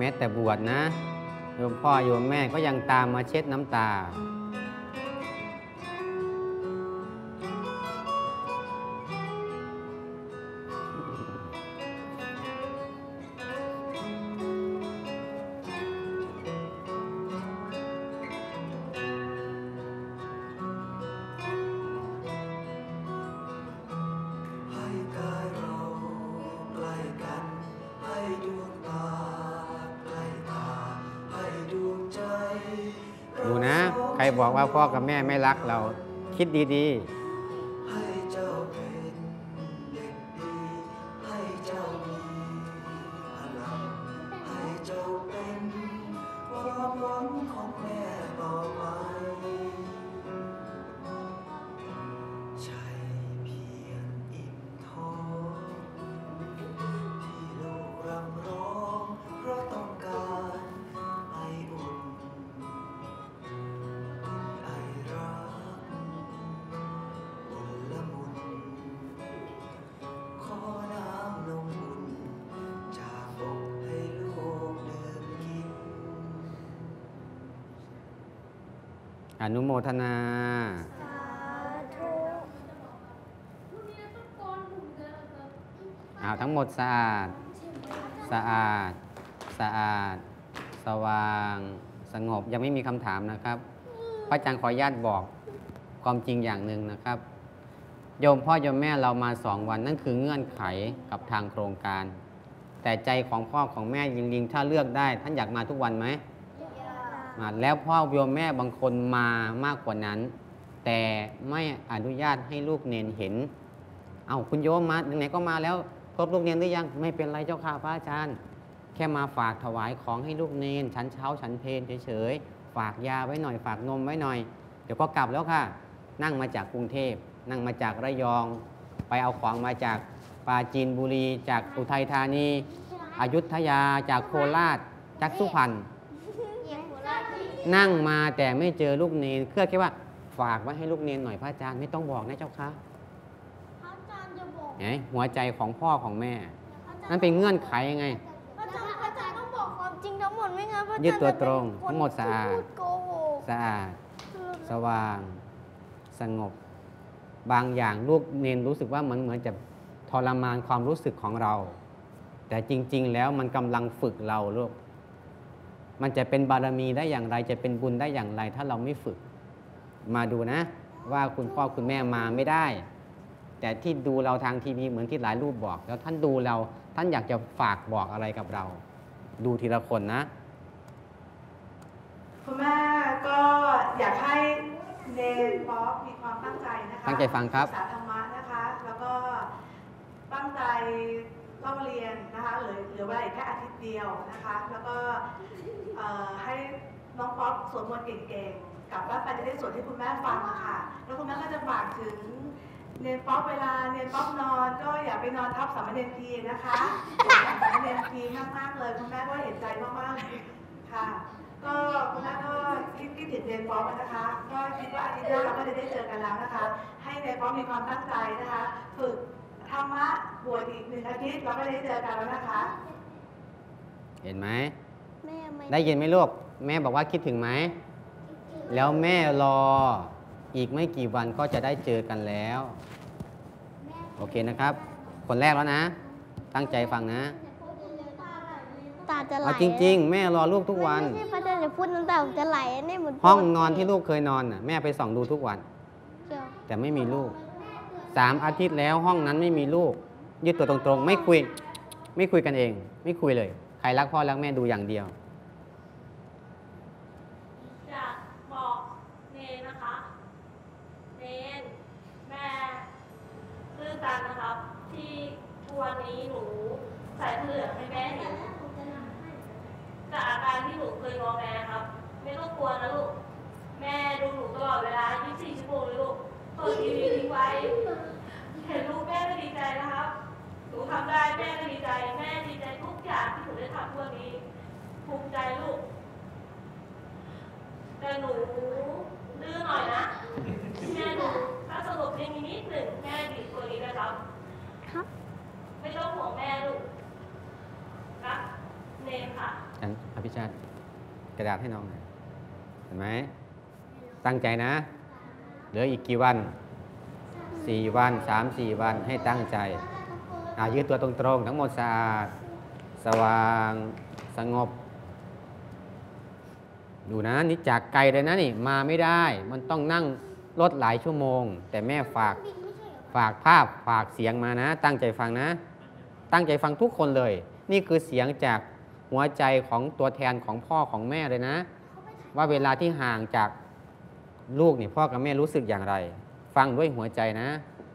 ม้แต่บวชนะโยมพ่อโยมแม่ก็ยังตามมาเช็ดน้ำตาดูนะใครบอกว่าพ่อกับแม่ไม่รักเราคิดดีๆอนุโมทนาเอาทั้งหมดสะอาดสะอาดสะอาดสว่างสงบยังไม่มีคำถามนะครับพระอาจารย์ขออนุญาตบอกความจริงอย่างหนึ่งนะครับโยมพ่อโยมแม่เรามาสองวันนั่นคือเงื่อนไขกับทางโครงการ แต่ใจของพ่อของแม่จริงๆถ้าเลือกได้ท่านอยากมาทุกวันไหมมาแล้วพ่อโยมแม่บางคนมามากกว่านั้นแต่ไม่อนุญาตให้ลูกเนนเห็นเอาคุณโยมมาไหนๆก็มาแล้วครบลูกเนนหรือยังไม่เป็นไรเจ้าค่ะพระอาจารย์แค่มาฝากถวายของให้ลูกเนนชั้นเช้าชั้นเพลเฉยๆฝากยาไว้หน่อยฝากนมไว้หน่อยเดี๋ยวก็กลับแล้วค่ะนั่งมาจากกรุงเทพนั่งมาจากระยองไปเอาของมาจากปราจีนบุรีจากอุทัยธานีอยุธยาจากโคราชจากสุพรรณนั่งมาแต่ไม่เจอลูกเนนเพื่อแค่ว่าฝากไว้ให้ลูกเนนหน่อยพระอาจารย์ไม่ต้องบอกนะเจ้าค่ะพระอาจารย์จะบอกไงหัวใจของพ่อของแม่นั่นเป็นเงื่อนไขยังไงพระอาจารย์พระอาจารย์ต้องบอกความจริงทั้งหมดไม่งั้นพระอาจารย์ยึดตัวตรงทั้งหมดสะอาดโกหกสะอาดสว่างสงบบางอย่างลูกเนนรู้สึกว่ามันเหมือนจะทรมานความรู้สึกของเรา แต่จริงๆแล้วมันกำลังฝึกเราลูกมันจะเป็นบารมีได้อย่างไรจะเป็นบุญได้อย่างไรถ้าเราไม่ฝึกมาดูนะว่าคุณพ่อคุณแม่มาไม่ได้แต่ที่ดูเราทางทีวีเหมือนที่หลายรูปบอกแล้วท่านดูเราท่านอยากจะฝากบอกอะไรกับเราดูทีละคนนะคุณแม่ก็อยากให้เนนป๊อปมีความตั้งใจนะคะตั้งใจฟังครับศึกษาธรรมะนะคะแล้วก็ตั้งใจเล่าเรียนนะคะหรือหรือว่าอีกแค่อาทิตย์เดียวนะคะแล้วก็ให้น้องป๊อปสวดมนต์เก่งๆกลับบ้านไปจะได้สวดให้คุณแม่ฟังค่ะแล้วคุณแม่ก็จะฝากถึงเนนป๊อปเวลาเนนป๊อปนอนก็อย่าไปนอนทับสามเณรพีนะคะสามเณรพีมากๆเลยคุณแม่ก็เห็นใจมากๆเลยค่ะก็คุณแม่ก็คิดคิดถึงเนนป๊อปนะคะก็คิดว่าอาทิตย์หน้าเราก็จะได้เจอกันแล้วนะคะให้เนนป๊อปมีความตั้งใจนะคะฝึกธรรมะบวชอีกหนึ่งอาทิตย์เราก็ได้เจอกันแล้วนะคะเห็นไหมได้ยินไหมลูกแม่บอกว่าคิดถึงไหมแล้วแม่รออีกไม่กี่วันก็จะได้เจอกันแล้วโอเคนะครับคนแรกแล้วนะตั้งใจฟังนะตาจะไหลเอาจริงๆแม่รอลูกทุกวันไม่ใช่พระอาจารย์จะพูดน้ำตาจะไหลนี่เหมือนห้องนอนที่ลูกเคยนอนน่ะแม่ไปส่องดูทุกวันแต่ไม่มีลูกสามอาทิตย์แล้วห้องนั้นไม่มีลูกยึดตัวตรงๆไม่คุยไม่คุยกันเองไม่คุยเลยใครรักพ่อรักแม่ดูอย่างเดียวอยากบอกเนนนะคะเนนแม่ซื่อสัตย์นะครับที่ทุกวันนี้หนูใส่เสื้อให้แม่เห็นจากอาการที่หนูเคยงอแงครับไม่ต้องกลัวนะลูกแม่ดูหนูตลอดเวลายี่สิบสี่ชั่วโมงเลยลูกเปิดทีวีทิ้งไว้เห็นลูกแม่ก็ดีใจนะครับหนูทำได้แม่ก็ดีใจแม่ดีใจทุกอย่างที่หนูได้ทำเพื่อนี้ภูมิใจลูกแต่หนูดื้อหน่อยนะแม่หนูถ้าสงบนิ่งนิดหนึ่งแม่ดีตัวนี้นะครับครับไม่ต้องห่วงแม่ลูกรักเนมค่ะค่ะฉันอภิชาติกระดาษให้น้องหน่อยเห็นไหมตั้งใจนะเหลืออีกกี่วันสี่วันสามสี่วันให้ตั้งใจอายืดตัวตรงๆทั้งหมดสะอาดสว่างสงบดูนะนี่จากไกลเลยนะนี่มาไม่ได้มันต้องนั่งรถหลายชั่วโมงแต่แม่ฝากฝากภาพฝากเสียงมานะตั้งใจฟังนะตั้งใจฟังทุกคนเลยนี่คือเสียงจากหัวใจของตัวแทนของพ่อของแม่เลยนะว่าเวลาที่ห่างจากลูกนี่พ่อกับแม่รู้สึกอย่างไรฟังด้วยหัวใจนะ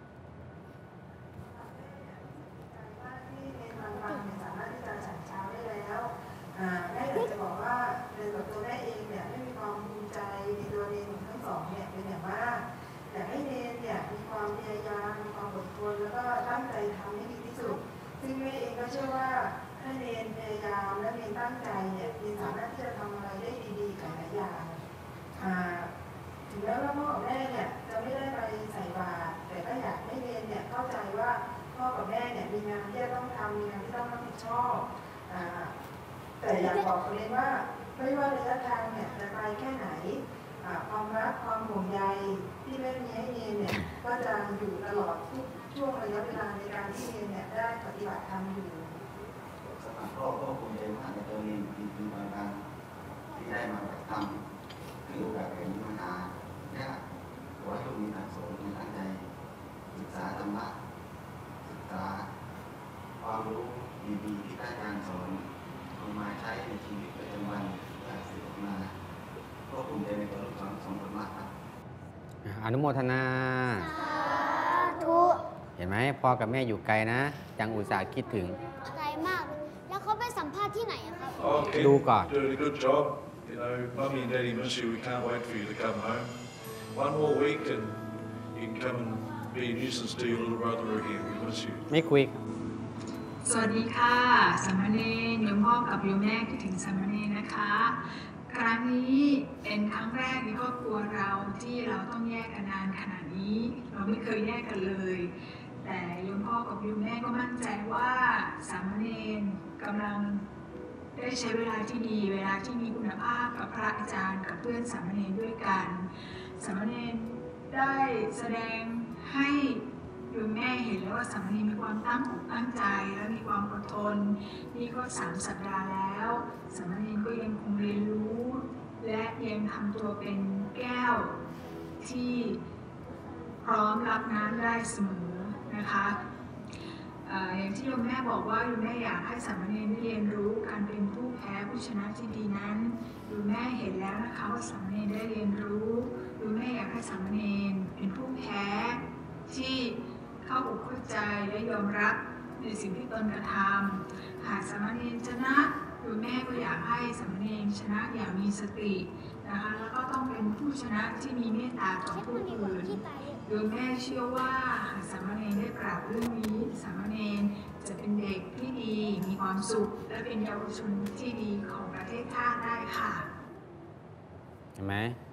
แม่อยากจะบอกว่าเรียนกับตัวแม่เองเนี่ยไม่มีความภูมิใจในตัวเนนทั้งสองเนี่ยเป็นอย่างมากอยากให้เนนเนี่ยมีความพยายามมีความอดทนแล้วก็ตั้งใจทำให้ดีที่สุดซึ่งแม่เองก็เชื่อว่าถ้าเนนพยายามและเนนตั้งใจเนี่ยเนนสามารถที่จะทำอะไรได้ดีๆหลายๆอย่างถึงแม้ว่าพ่อกับแม่เนี่ยจะไม่ได้ไปใส่บาตรแต่ก็อยากให้เนนเนี่ยเข้าใจว่าพ่อกับแม่เนี่ยมีงานที่จะต้องทำมีงานที่ต้องรับผิดชอบแต่อยากบอกเลยว่าไม่ว่าระยะทางเนี่ยจะไกลแค่ไหนความรักความห่วงใยที่แม่มีให้เนนเนี่ยก็จะอยู่ตลอดทุกช่วงระยะเวลาในการที่เนนเนี่ยได้ปฏิบัติธรรมอยู่สำหรับพ่อก็ภูมิใจมากในตัวเนนจริงๆบางครั้งที่ได้มาปฏิบัติธรรมถือโอกาสแบบนี้มานานยากขอให้ลูกมีการสอนมีตั้งใจศึกษาธรรมะศึกษาความรู้ดีๆที่ได้การสอนมาใช้ในชีวิตประจำวันการสื่อออกมาก็ภูมิใจในตัวลูกสองสองคนมากครับอนุโมทนาทุเห็นไหมพ่อกับแม่อยู่ไกลนะจังอุตส่าห์คิดถึงไกลมากแล้วเขาไปสัมภาษณ์ที่ไหนครับดูก่อน Doing a good job. You know, Mummy and Daddy miss you. We can't wait for you to come home. One more week and you can come and be a nuisance to your little brother again. We miss you. ไม่คุยสวัสดีค่ะสามเณรโยมพ่อกับโยมแม่คิดถึงสามเณรนะคะครั้งนี้เป็นครั้งแรกในครอบครัวเราที่เราต้องแยกกันนานขนาดนี้เราไม่เคยแยกกันเลยแต่โยมพ่อกับโยมแม่ก็มั่นใจว่าสามเณรกำลังได้ใช้เวลาที่ดีเวลาที่มีคุณภาพกับพระอาจารย์กับเพื่อนสามเณรด้วยกันสามเณรได้แสดงให้โยมแม่เห็นแล้วว่าสามเณรมีความตั้งอกตั้งใจและมีความอดทนนี่ก็สามสัปดาห์แล้วสามเณรก็ยังคงเรียนรู้และยังทำตัวเป็นแก้วที่พร้อมรับน้ำได้เสมอนะคะอย่างที่โยมแม่บอกว่าโยมแม่อยากให้สามเณรได้เรียนรู้การเป็นผู้แพ้ผู้ชนะที่ดีนั้นโยมแม่เห็นแล้วนะคะว่าสามเณรได้เรียนรู้โยมแม่อยากให้สามเณรเป็นผู้แพ้ที่เข้าอกเข้าใจและยอมรับในสิ่งที่ตนกระทำหากสามเณรชนะโยมแม่ก็อยากให้สามเณรชนะอย่างมีสตินะคะแล้วก็ต้องเป็นผู้ชนะที่มีเมตตาต่อผู้อื่นโดยแม่เชื่อว่าหากสามเณรได้ปรับเรื่องนี้สามเณรจะเป็นเด็กที่ดีมีความสุขและเป็นเยาวชนที่ดีของประเทศชาติได้ค่ะเห็นไหม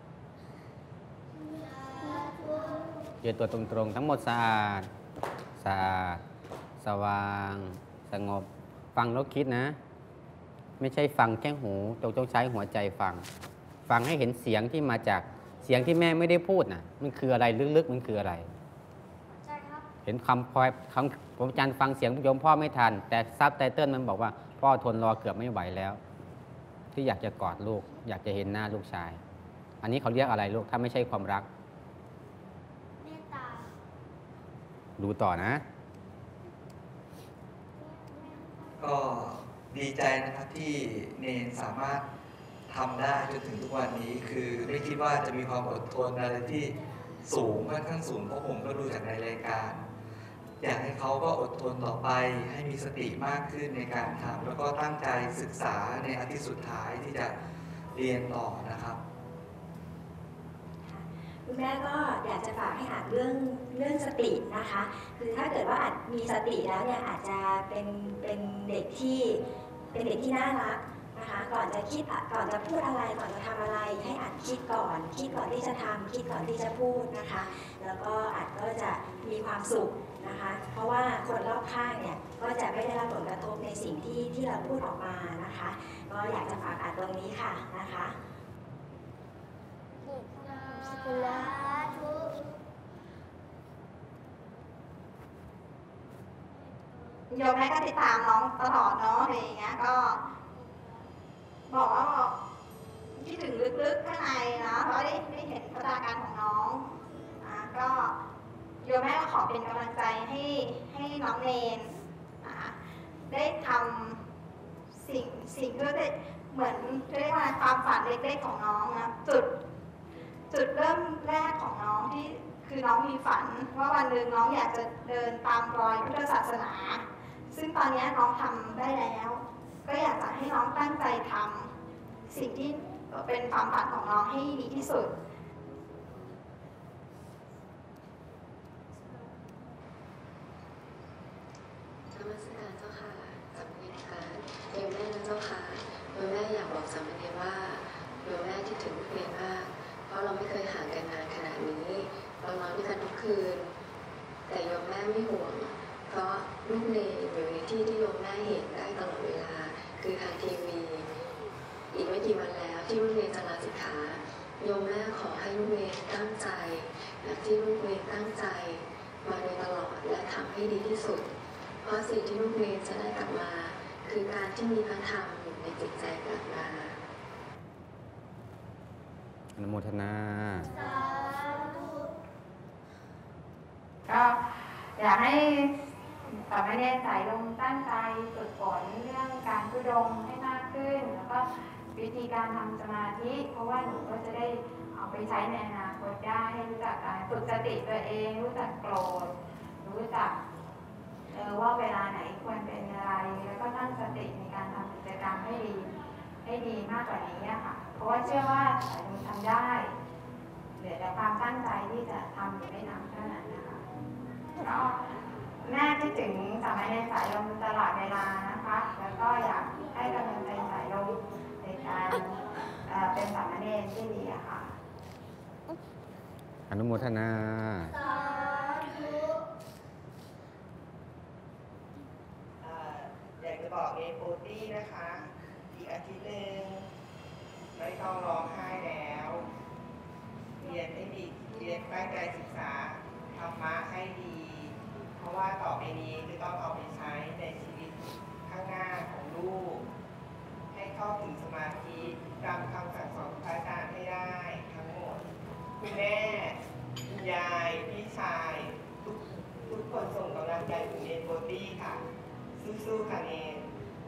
ยืดตัวตรงๆทั้งหมดสะอาดสะอาดสว่างสงบฟังแล้วคิดนะไม่ใช่ฟังแค่หูต้องต้องใช้หัวใจฟังฟังให้เห็นเสียงที่มาจากเสียงที่แม่ไม่ได้พูดนะมันคืออะไรลึกๆมันคืออะไรใช่ครับเห็นคำพอยคำผมอาจารย์ฟังเสียงโยมพ่อไม่ทันแต่ซับไตเติ้ลมันบอกว่าพ่อทนรอเกือบไม่ไหวแล้วที่อยากจะกอดลูกอยากจะเห็นหน้าลูกชายอันนี้เขาเรียกอะไรลูกถ้าไม่ใช่ความรักเมตตาดูต่อนะก็ดีใจนะครับที่เนนสามารถทำได้จนถึงทุกวันนี้คือไม่คิดว่าจะมีความอดทนอะไรที่สูงค่อนข้างสูงเพราะผมก็ดูจากในรายการอยากให้เขาก็อดทนต่อไปให้มีสติมากขึ้นในการทำแล้วก็ตั้งใจศึกษาในอาทิตย์สุดท้ายที่จะเรียนต่อนะครับคุณแม่ก็อยากจะฝากให้อ่านเรื่องเรื่องสตินะคะคือถ้าเกิดว่าอาจมีสติแล้วเนี่ยอาจจะเป็นเป็นเด็กที่เป็นเด็กที่น่ารักนะคะก่อนจะคิดก่อนจะพูดอะไรก่อนจะทำอะไรให้อาจคิดก่อนคิดก่อนที่จะทำคิดก่อนที่จะพูดนะคะแล้วก็อาจก็จะมีความสุขนะคะ เพราะว่าคนรอบข้างเนี่ยก็จะไม่ได้รับผลกระทบในสิ่งที่ที่เราพูดออกมานะคะ ก็อยากจะฝากอัดตรงนี้ค่ะนะคะสาธุโยมแม่ก็ติดตามน้องตลอดเนาะอะไรอย่างเงี้ยก็บอกว่าคิดถึงลึกๆข้างในนะเพราะได้ได้เห็นพัฒนาการของน้องนะก็โยมแม่ก็ขอเป็นกำลังใจให้ให้น้องเนนนะได้ทำสิ่งสิ่งที่ได้เหมือนเรียกว่าความฝันเล็กๆของน้องนะจุดจุดเริ่มแรกของน้องที่คือน้องมีฝันว่าวันหนึ่งน้องอยากจะเดินตามรอยพุทธศาสนาซึ่งตอนนี้น้องทำได้แล้วก็อยากจะให้น้องตั้งใจทำสิ่งที่เป็นความฝันของน้องให้ดีที่สุดนมัสการเจ้าค่ะสามเณรการโยมแม่นะเจ้าค่ะโยมแม่อยากบอกสามเณรว่าโยมแม่คิดถึงลูกเนรมากเพราะเราไม่เคยห่างกันนานขนาดนี้เรานอนด้วยกันทุกคืนแต่โยมแม่ไม่ห่วงเพราะลูกเนรอยู่ในที่ที่โยมแม่เห็นได้ตลอดเวลาคือทางทีวีอีกไม่กี่วันแล้วที่ลูกเนรจะลาสิกขาโยมแม่ขอให้ลูกเนรตั้งใจอย่างที่ลูกเนรตั้งใจมาโดยตลอดและทำให้ดีที่สุดเพราะสิ่งที่ลูกเนรจะได้กลับมาคือการที่มีพระธรรมอยู่ในจิตใจกลับมาอนุโมทนาก็อยากให้สามเณรสายลมตั้งใจฝึกฝนเรื่องการทุดงให้มากขึ้นแล้วก็วิธีการทำสมาธิเพราะว่าหนูก็จะได้เอาไปใช้ในอนาคตได้ให้รู้จักการฝึกสติตัวเองรู้จักโกรธรู้จักเออว่าเวลาไหนควรเป็นอะไรแล้วก็ตั้งสติในการทำกิจกรรมให้ดีให้ดีมากกว่านี้ค่ะเพราะว่าเชื่อว่าสายลมทำได้เหลือแต่ความตั้งใจที่จะทำหรือไม่ทำเท่านั้นนะคะก็แม่คิดถึงสามเณรสายลมตลอดเวลานะคะแล้วก็อยากให้กำลังใจสายลมในการเอ่อเป็นสามเณรที่ดีอะค่ะอนุโมทนาอยากจะบอกเอโปตี้นะคะอีกอาทิตย์หนึ่งไม่ต้องร้องไห้แล้วเรียนให้ดีเรียนตั้งใจศึกษาธรรมะให้ดีเพราะว่าต่อไปนี้จะต้องเอาไปใช้ในชีวิตข้างหน้าของลูกให้เข้าถึงสมาธิตามคำสั่งสอนของพระอาจารย์ให้ได้ทั้งหมดคุณแม่คุณยายพี่ชายทุกทุกคนส่งกำลังใจถึงเอโปตี้ค่ะสู้ๆค่ะเนน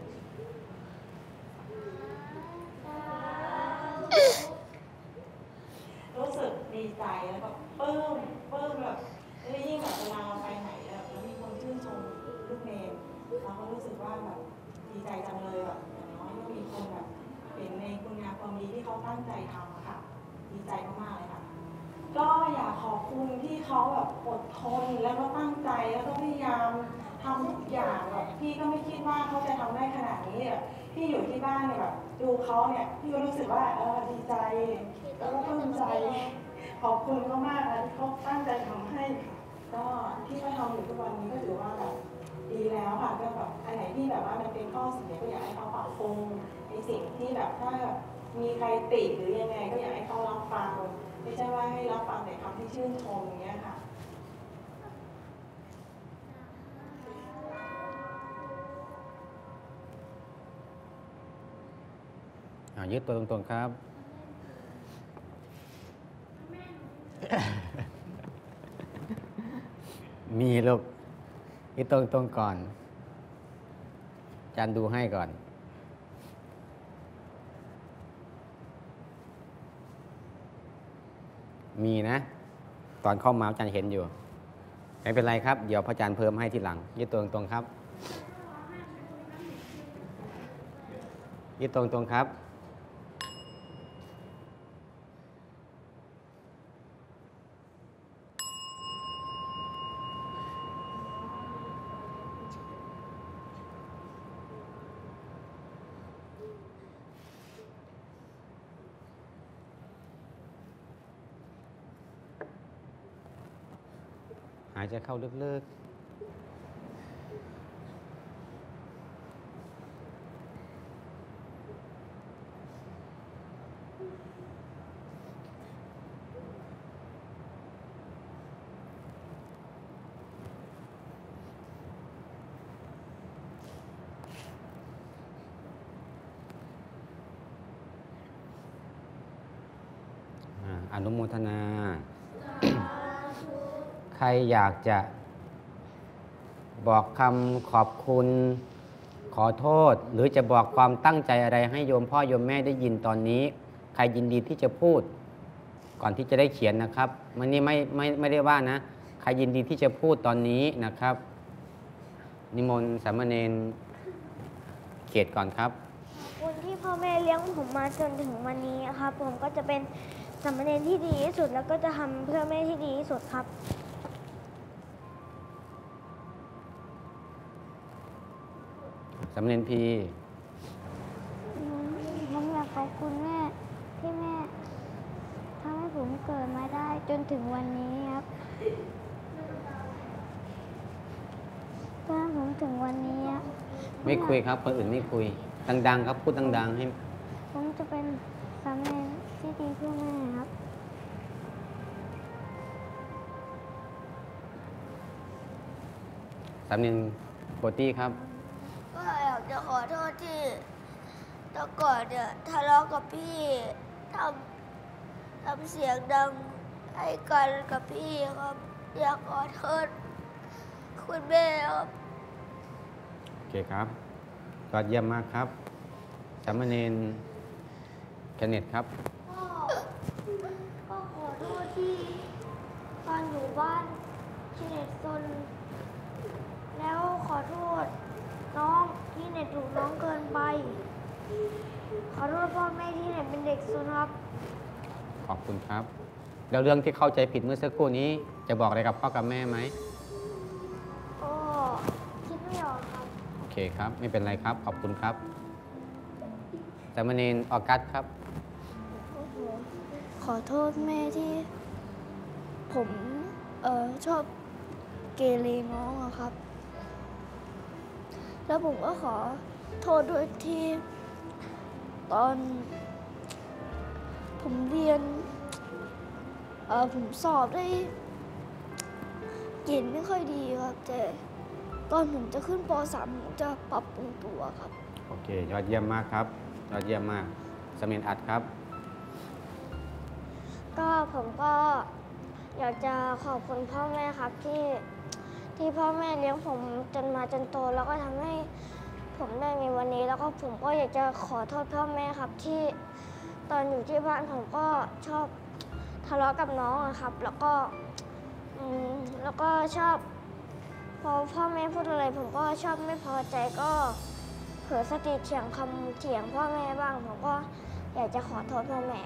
รู้สึกดีใจแล้วก็ปลื้มปลื้มแบบแล้วยิ่งแบบเวลาเราไปไหนแล้วมีคนชื่นชมลูกเนรเราก็รู้สึกว่าแบบดีใจจังเลยแบบอย่างน้อยก็มีคนแบบเห็นในคุณงามความดีที่เขาตั้งใจทำค่ะดีใจมากๆเลยค่ะก็อยากขอบคุณที่เขาแบบอดทนแล้วก็ตั้งใจแล้วก็พยายามทำทุกอย่างแบบพี่ก็ไม่คิดว่าเขาจะทำได้ขนาดนี้อ่ะพี่อยู่ที่บ้านเนี่ยแบบดูเขาเนี่ยพี่ก็รู้สึกว่าเออดีใจแล้วก็ปลื้มใจขอบคุณเขามากนะที่เขาตั้งใจทำให้ก็ที่เขาทำอยู่ทุกวันนี้ก็ถือว่าแบบดีแล้วค่ะก็แบบอันไหนที่แบบว่ามันเป็นข้อเสียก็อยากให้เขาปรับปรุงในสิ่งที่แบบถ้ามีใครติหรือยังไงก็อยากให้เขารับฟังไม่ใช่ว่าให้รับฟังแต่คำที่ชื่นชมอย่างเงี้ยค่ะยึดตัวตรงๆครับ มีลูกยึดตรงๆก่อนอาจารย์ดูให้ก่อนมีนะ ตอนเข้ามาอาจารย์เห็นอยู่ไม่เป็นไรครับเดี๋ยวพระอาจารย์เพิ่มให้ทีหลังยึดตัวตรงๆครับยึดตรงๆครับหายใจเข้าลึกๆนุโมทนา ใครอยากจะบอกคำขอบคุณขอโทษ หรือจะบอกความตั้งใจอะไรให้โยมพ่อโยมแม่ได้ยินตอนนี้ ใครยินดีที่จะพูดก่อนที่จะได้เขียนนะครับมันนี่ไม่ไม่ไม่ได้ว่านะใครยินดีที่จะพูดตอนนี้นะครับนิมนต์สามเณรเขตก่อนครับขอบคุณที่พ่อแม่เลี้ยงผมมาจนถึงวันนี้ครับผมก็จะเป็นสามเณรที่ดีที่สุดแล้วก็จะทำเพื่อแม่ที่ดีที่สุดครับสามเณรพีผมอยากขอบคุณแม่ที่แม่ทำให้ผมเกิดมาได้จนถึงวันนี้ครับทำให้ผมถึงวันนี้ครับไม่คุยครับคนอื่นไม่คุยดังๆครับพูดดังๆให้ผมจะเป็นสามเณรที่ดีเพื่อแม่ครับสามเณรโปรตี้ครับก็อยากจะขอโทษที่แต่ก่อนเนี่ยทะเลาะกับพี่ทำทำเสียงดังให้กันกับพี่ครับอยากขอโทษคุณแม่ครับโอเคครับยอดเยี่ยมมากครับสามเณรแคเนตครับก็ก็ขอโทษที่ตอนอยู่บ้านที่เน็ตซนแล้วขอโทษน้องที่เน็ตถูกน้องเกินไปขอโทษพ่อแม่ที่เน็ตเป็นเด็กซนครับขอบคุณครับแล้วเรื่องที่เข้าใจผิดเมื่อสักครู่นี้จะบอกอะไรกับพ่อกับแม่ไหมก็คิดไม่ออกครับโอเคครับไม่เป็นไรครับขอบคุณครับสามเณรออกัสครับขอโทษแม่ที่ผมเออชอบเกเรน้องอะครับแล้วผมก็ขอโทษด้วยที่ตอนผมเรียนเออผมสอบได้เกรดไม่ค่อยดีครับแต่ตอนผมจะขึ้นป .สาม ผมจะปรับปรุงตัวครับโอเคยอดเยี่ยมมากครับยอดเยี่ยมมากสามเณรอัดครับก็ผมก็อยากจะขอบคุณพ่อแม่ครับที่ที่พ่อแม่เลี้ยงผมจนมาจนโตแล้วก็ทำให้ผมได้มีวันนี้แล้วก็ผมก็อยากจะขอโทษพ่อแม่ครับที่ตอนอยู่ที่บ้านผมก็ชอบทะเลาะกับน้องครับแล้วก็อืมแล้วก็ชอบพอพ่อแม่พูดอะไรผมก็ชอบไม่พอใจก็เผลอสติเถียงคำเถียงพ่อแม่บ้างผมก็อยากจะขอโทษพ่อแม่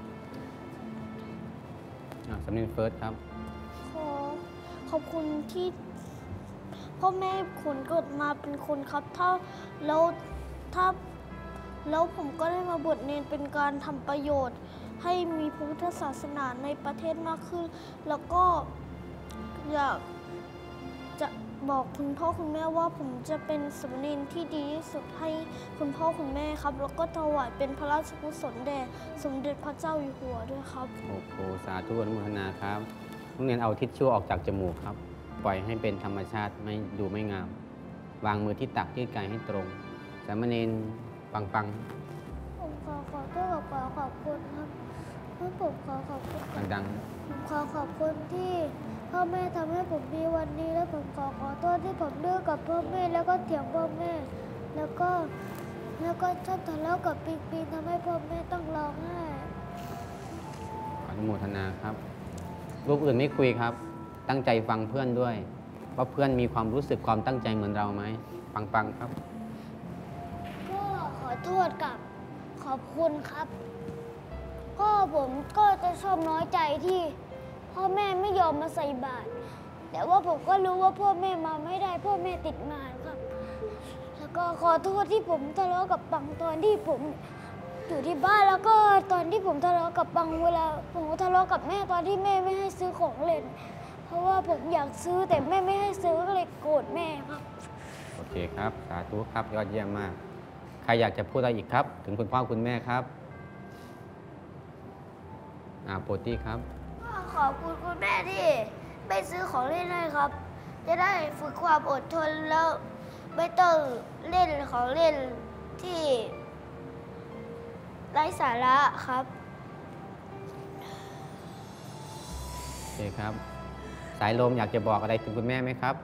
ครับสำเนียงเฟิร์สครับขอขอบคุณที่พ่อแม่คนเกิดมาเป็นคนครับถ้าแล้วถ้าแล้วผมก็ได้มาบวชเนรเป็นการทำประโยชน์ให้มีพุทธศาสนาในประเทศมากขึ้นแล้วก็อยากจะบอกคุณพ่อคุณแม่ว่าผมจะเป็นสามเณรที่ดีที่สุดให้คุณพ่อคุณแม่ครับแล้วก็ถวายเป็นพระราชกุศลแด่สมเด็จพระเจ้าอยู่หัวด้วยครับโอ้โหสาธุอนุโมทนาครับน้องเนรเอาทิชชู่ออกจากจมูกครับปล่อยให้เป็นธรรมชาติไม่ดูไม่งามวางมือที่ตักที่กายให้ตรงสามเณรปังปังผมขอขอโทษขอขอบคุณครับผมขอขอบคุณดังๆผมขอขอบคุณที่พ่อแม่ทำให้ผมมีวันนี้และผมขอขอโทษที่ผมดื้อกับพ่อแม่แล้วก็เถียงพ่อแม่แล้วก็แล้วก็ชอบทะเลาะกับปิงปิงทำให้พ่อแม่ต้องร้องไห้อนุโมทนาครับลูกอื่นไม่คุยครับตั้งใจฟังเพื่อนด้วยว่าเพื่อนมีความรู้สึกความตั้งใจเหมือนเราไหมปังปังครับก็ขอโทษกับขอบคุณครับก็ผมก็จะชอบน้อยใจที่พ่อแม่ไม่ยอมมาใส่บาตรแต่ว่าผมก็รู้ว่าพ่อแม่มาไม่ได้พ่อแม่ติดงานครับแล้วก็ขอโทษที่ผมทะเลาะกับปังตอนที่ผมอยู่ที่บ้านแล้วก็ตอนที่ผมทะเลาะกับปังเวลาผมทะเลาะกับแม่ตอนที่แม่ไม่ให้ซื้อของเล่นเพราะว่าผมอยากซื้อแต่แม่ไม่ให้ซื้อก็เลยโกรธแม่ครับโอเคครับสาธุครับยอดเยี่ยมมากใครอยากจะพูดอะไรอีกครับถึงคุณพ่อคุณแม่ครับอ่าโปรตี้ครับขอบคุณคุณแม่ที่ไม่ซื้อของเล่นให้ครับจะได้ฝึกความอดทนแล้วไม่ต้องเล่นของเล่นที่ไร้สาระครับเคครับ สายลมอยากจะบอกอะไรถึงคุณแม่ไหมครับ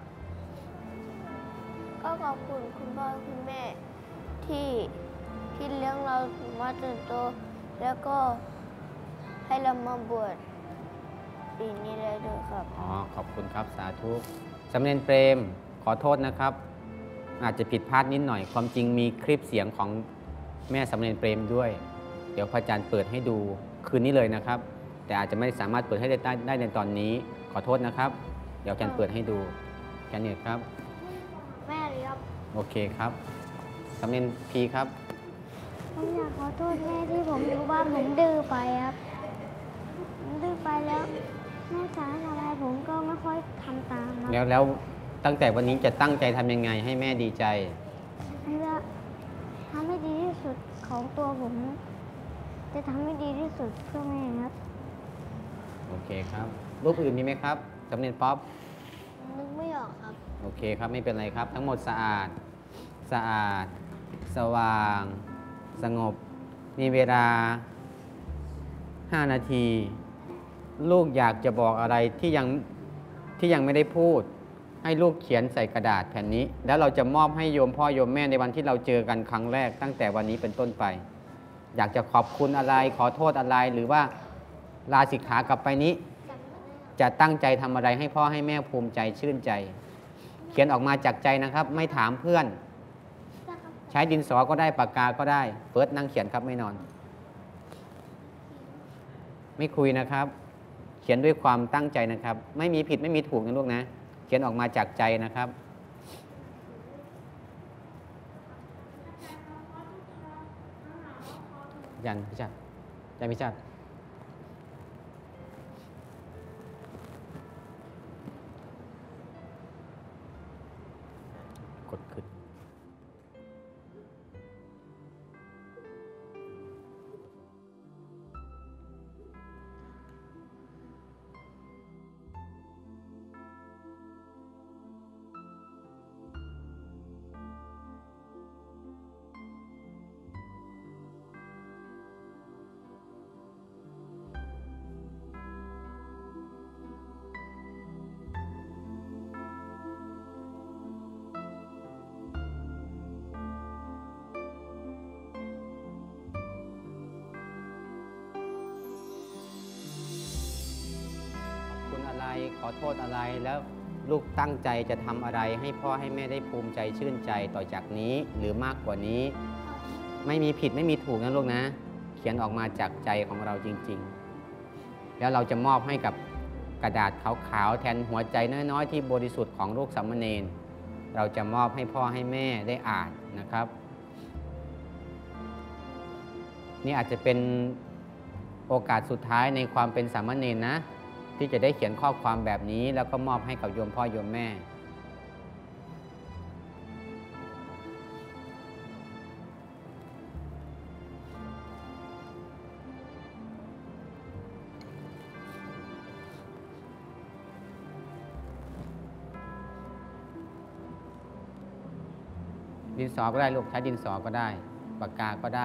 ก็ขอบคุณคุณพ่อคุณแม่ที่ที่เลี้ยงเรามาจนโตแล้วก็ให้เรามาบวชปีนี้ได้ด้วยครับอ๋อ ขอบคุณครับ สาธุสามเณรเปรมขอโทษนะครับ อาจจะผิดพลาดนิดหน่อย ความจริงมีคลิปเสียงของแม่สามเณรเปรมด้วย เดี๋ยวพระอาจารย์เปิดให้ดูคืนนี้เลยนะครับ แต่อาจจะไม่สามารถเปิดให้ได้ได้ในตอนนี้ ขอโทษนะครับ เดี๋ยวอาจารย์เปิดให้ดูแค่นี้ครับแม่เลี้ยงโอเคครับสามเณรพีครับผมอยากขอโทษแม่ที่ผมอยู่บ้านผมดื้อไปครับผมดื้อไปแล้วแม่สั่งให้ทำอะไรผมก็ไม่ค่อยทำตามครับแล้วแล้วตั้งแต่วันนี้จะตั้งใจทำยังไงให้แม่ดีใจเพื่อทำให้ดีที่สุดของตัวผม จะทำให้ดีที่สุดเพื่อแม่ครับโอเคครับ รูปอื่นมีไหมครับสามเณรป๊อปนึกไม่ออกครับโอเคครับ ไม่เป็นไรครับ ทั้งหมดสะอาด สะอาด สว่าง สงบ มีเวลา ห้า นาที ลูกอยากจะบอกอะไรที่ยังที่ยังไม่ได้พูด ให้ลูกเขียนใส่กระดาษแผ่นนี้ แล้วเราจะมอบให้โยมพ่อโยมแม่ในวันที่เราเจอกันครั้งแรกตั้งแต่วันนี้เป็นต้นไป อยากจะขอบคุณอะไรขอโทษอะไรหรือว่าลาสิกขากลับไปนี้ จะตั้งใจทำอะไรให้พ่อให้แม่ภูมิใจชื่นใจ เขียนออกมาจากใจนะครับ ไม่ถามเพื่อน ใช้ดินสอก็ได้ปากกาก็ได้เฟิร์สนั่งเขียนครับไม่นอน ไม่คุยนะครับ เขียนด้วยความตั้งใจนะครับ ไม่มีผิดไม่มีถูกนะลูกนะ เขียนออกมาจากใจนะครับ ยันพิชัดยันพิชัดกดขึ้น อะไรขอโทษอะไรแล้วลูกตั้งใจจะทำอะไรให้พ่อให้แม่ได้ภูมิใจชื่นใจต่อจากนี้หรือมากกว่านี้ ไม่มีผิดไม่มีถูกนะลูกนะ เขียนออกมาจากใจของเราจริงๆแล้วเราจะมอบให้กับกระดาษขาวๆแทนหัวใจน้อยๆที่บริสุทธิ์ของลูกสามเณรเราจะมอบให้พ่อให้แม่ได้อ่านนะครับนี่อาจจะเป็นโอกาสสุดท้ายในความเป็นสามเณรนะที่จะได้เขียนข้อความแบบนี้แล้วก็มอบให้กับโยมพ่อโยมแม่ดินสอก็ได้ลูกใช้ดินสอก็ได้ปากกาก็ได้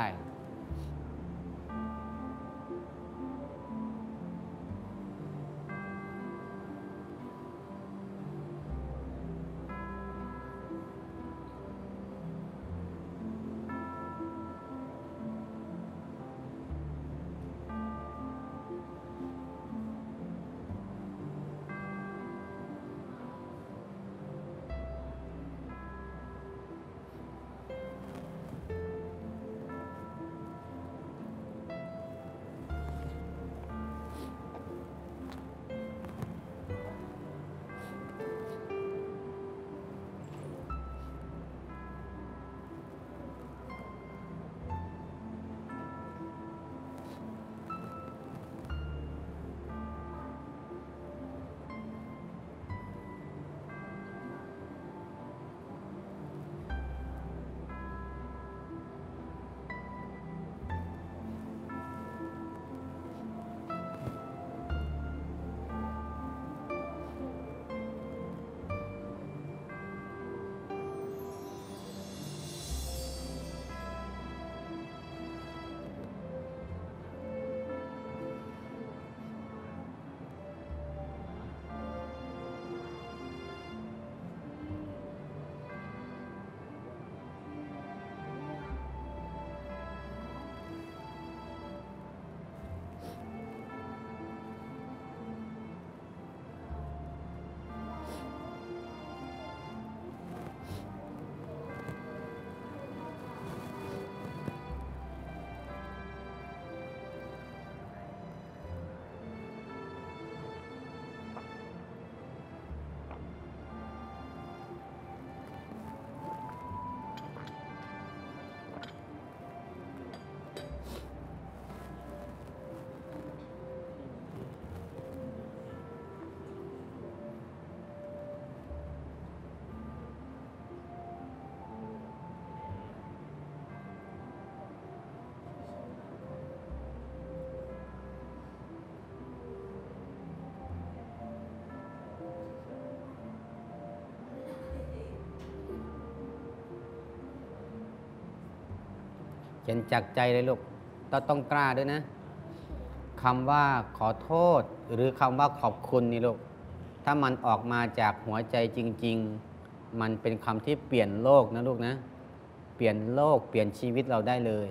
ขียนจากใจเลยลูกต้องต้องกล้าด้วยนะคำว่าขอโทษหรือคำว่าขอบคุณนี่ลูกถ้ามันออกมาจากหัวใจจริงๆมันเป็นคำที่เปลี่ยนโลกนะลูกนะเปลี่ยนโลกเปลี่ยนชีวิตเราได้เลย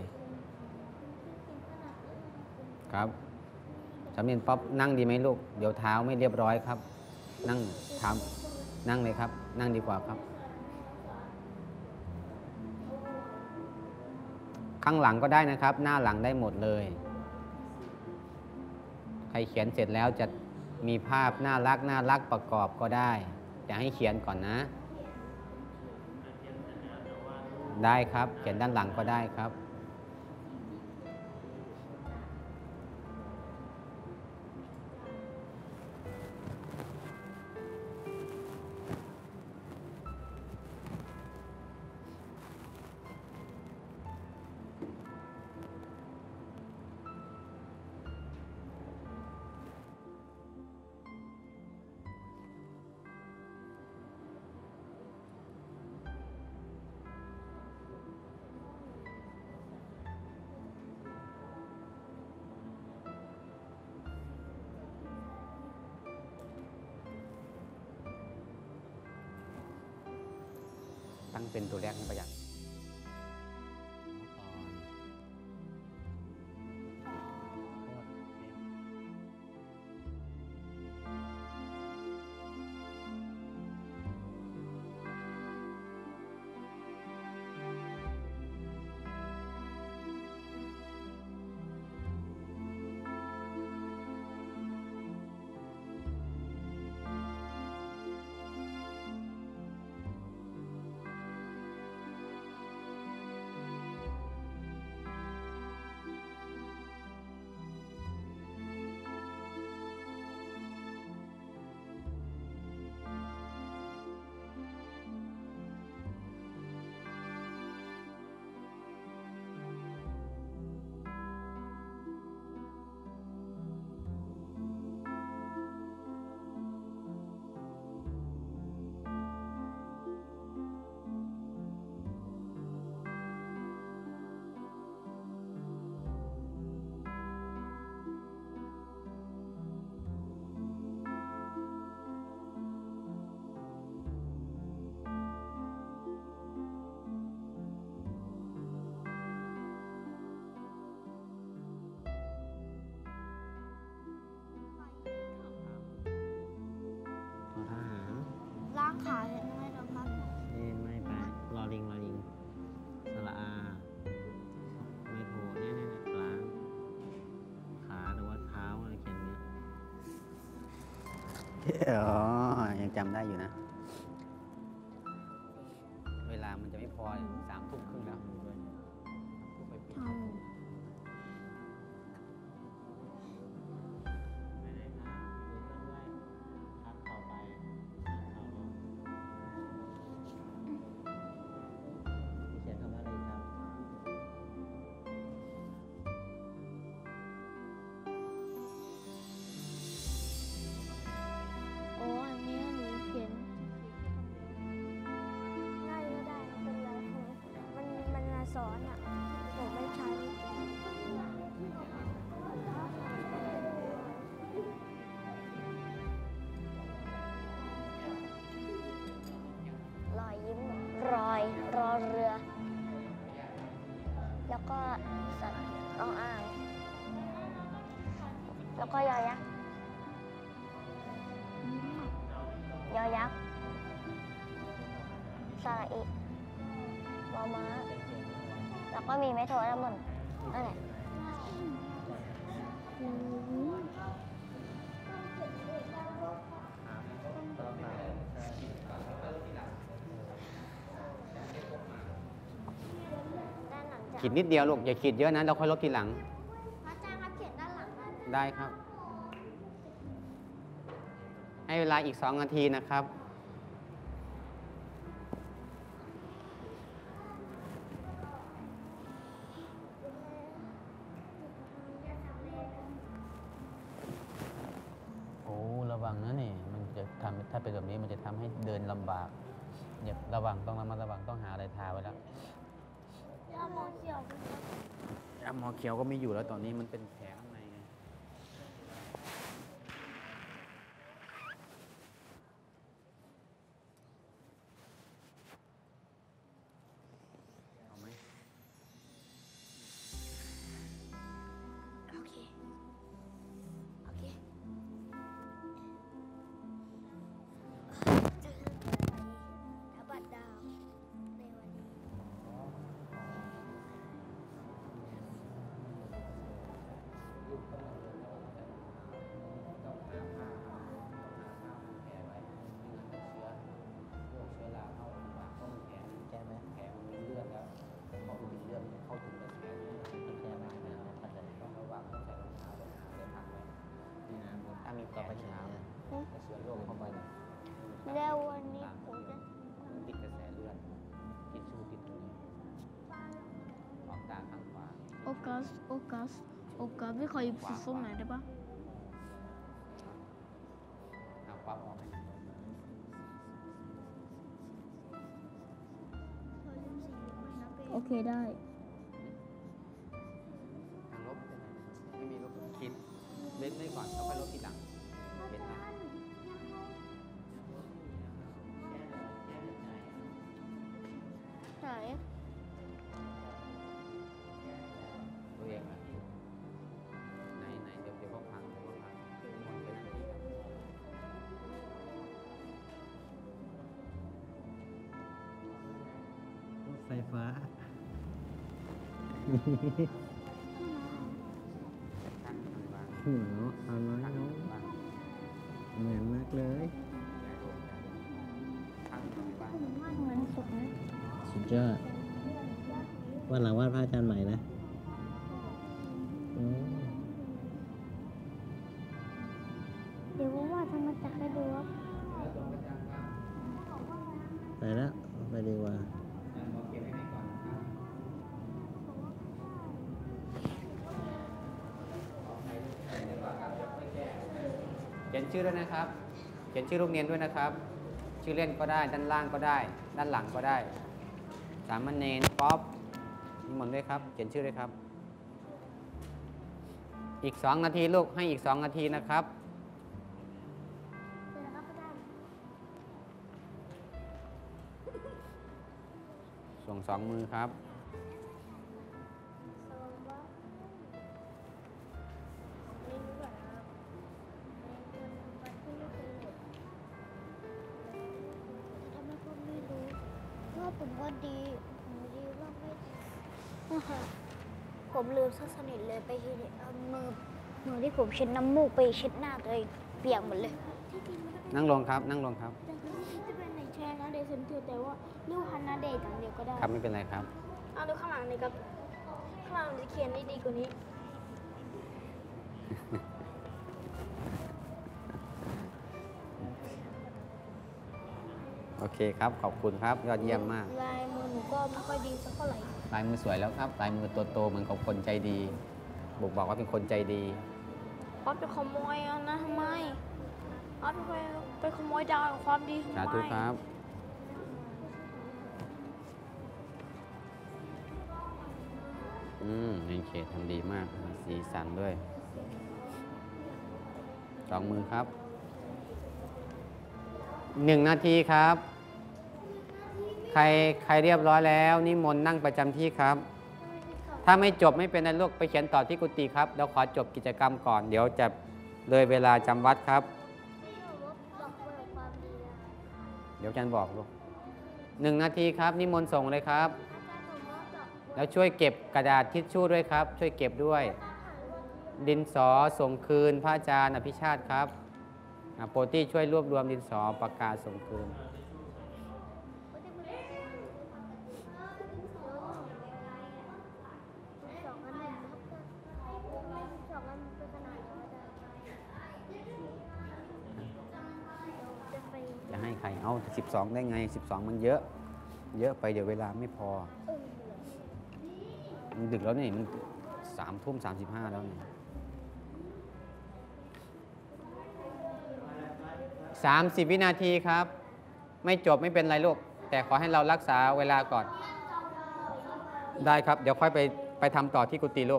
ครับสำเนียงป๊อปนั่งดีไหมลูกเดี๋ยวเท้าไม่เรียบร้อยครับนั่งเท้านั่งเลยครับนั่งดีกว่าครับข้างหลังก็ได้นะครับหน้าหลังได้หมดเลยใครเขียนเสร็จแล้วจะมีภาพน่ารักน่ารักประกอบก็ได้จะให้เขียนก่อนนะได้ครับเขียนด้านหลังก็ได้ครับตั้งเป็นตัวแรกประหยัดล้างขาเห็นไหมครับนี่ไม่ไปรอลิงรอลิงสระอาไม่โทเนี่ยเนี่ยล้างขาหรือว่าเท้าอะไรเขียนเนี่ยอ๋อยังจำได้อยู่นะเวลามันจะไม่พอสามทุ่มครึ่งแล้วสอนอ่ะหนูไม่ใช้รอยยิ้มรอยรอเรือ แล้วก็สัตว์ออ่างแล้วก็ยอยักษ์ยอยักษ์สระอิมอม้าแล้วก็มีไม้โทรน้ำมันนั่นแหละขีดนิดเดียวลูกอย่าขีดเยอะนะเราค่อยลบทีหลังพระอาจารย์ครับเขียนด้านหลังได้ครับให้เวลาอีกสองนาทีนะครับระวังนะนี่มันจะทำถ้าเป็นแบบนี้มันจะทำให้เดินลำบากอย่าระวังต้องระมัดระวังต้องหาอะไรทาไว้แล้วยาหมอเขียวยาหมอเขียวก็ไม่อยู่แล้วตอนนี้มันเป็นแผลข้างในไงเอาไหมโอเค โอเคจะขึ้นไปทับบัดดาวในวันนี้ลูกต้องมาเดินแล้วต้องหาผ้าต้องหาผ้าพันแผลไว้ไม่งั้นเชื้อโรคเชื้อราเข้าปากเข้าแผลแก้ไหมแผลมันมีเลือดแล้วพอมันมีเลือดมันเข้าถึงกระแสเลือดมันแก้ไม่ได้นะเข้าใจต้องระวังต้องใส่รองเท้าต้องหาอะไรพักไว้นี่นะถ้ามีแผลเช้าแต่เชื้อโรคเข้าไปเนี่ยแล้ววันนี้ผมจะติดกระแสเลือดติดชูติดตรงนี้ออกตาข้างขวาโอกัส โอกัส โอกัสไม่ขอหยิบสีส้มหน่อยได้ปะเอาปั๊บออกให้โอเคได้ทางลบไม่มีลบคิดเล่นได้ก่อนแล้วค่อยลบทีหลังเล่นนะไหนตัวเองอะไหนไหนเดี๋ยวเดี๋ยวก็พังเดี๋ยวก็พังหมดไปนาทีแล้วไฟฟ้าตั้งทางบ้านหนูเอาน้อยน้องเหมือนมากเลยตั้งทางบ้านเหมือนสุดนะสุดยอดวันหลังวาดพระอาจารย์ใหม่นะอืมเดี๋ยวว่าจะมาจักให้ดูว่าไปแล้วไปดีกว่าเขียนชื่อด้วยนะครับ เขียนชื่อโรงเรียนด้วยนะครับ ชื่อเล่นก็ได้ ด้านล่างก็ได้ ด้านหลังก็ได้ สามเณรป๊อปนิมนต์ด้วยครับ เขียนชื่อด้วยครับ อีกสองนาทีลูก ให้อีกสองนาทีนะครับ ส่งสองมือครับว่าผมว่าดีผมดีว่าไม่ดีผมลืมซะสนิทเลยไปทีเดียวเอามือมือที่ผมเช็ดน้ำมูกไปเช็ดหน้าตัวเองเปียกหมดเลยนั่งลงครับ นั่งลงครับจะเป็นในแชร์นะเดซันเทอร์แต่ว่าเรื่องฮันนาเดย์อย่างเดียวก็ได้ครับไม่เป็นไรครับเอาดูข้างหลังนี่ครับข้างหลังจะเขียนได้ดีกว่านี้โอเคครับ ขอบคุณครับ ยอดเยี่ยมมากลายมือหนูก็ไม่ค่อยดีสักเท่าไหร่ลายมือสวยแล้วครับ ลายมือโตๆเหมือนกับคนใจดีบอกบอกว่าเป็นคนใจดีป๊อปไปขโมยเอานะทำไมป๊อปไปไปขโมยดาวแห่งความดีทำไมสาธุครับ อืมในเขตทำดีมากมีสีสันด้วย สองมือครับ หนึ่งนาทีครับ ใครใครเรียบร้อยแล้วนิมนต์นั่งประจำที่ครับ ถ้าไม่จบไม่เป็นไรลูกไปเขียนต่อที่กุฏิครับเดี๋ยวขอจบกิจกรรมก่อน เดี๋ยวจะเลยเวลาจำวัดครับ เดี๋ยวอาจารย์บอกลูกหนึ่งนาทีครับ นิมนต์ส่งเลยครับ แล้วช่วยเก็บกระดาษทิชชู่ด้วยครับ ช่วยเก็บด้วย ดินสอส่งคืนพระอาจารย์อภิชาติครับโปรตี้ช่วยรวบรวมดินสอปากกาส่งคืน จะให้ใครเอาสิบสองได้ไงสิบสองมันเยอะ เยอะไปเดี๋ยวเวลาไม่พอมันดึกแล้วนี่มันสามทุ่มสามสิบห้าแล้วเนี่ยสามสิบวินาทีครับ ไม่จบไม่เป็นไรลูกแต่ขอให้เรารักษาเวลาก่อนได้ครับ เดี๋ยวค่อยไปไปทำต่อที่กุฏิลูก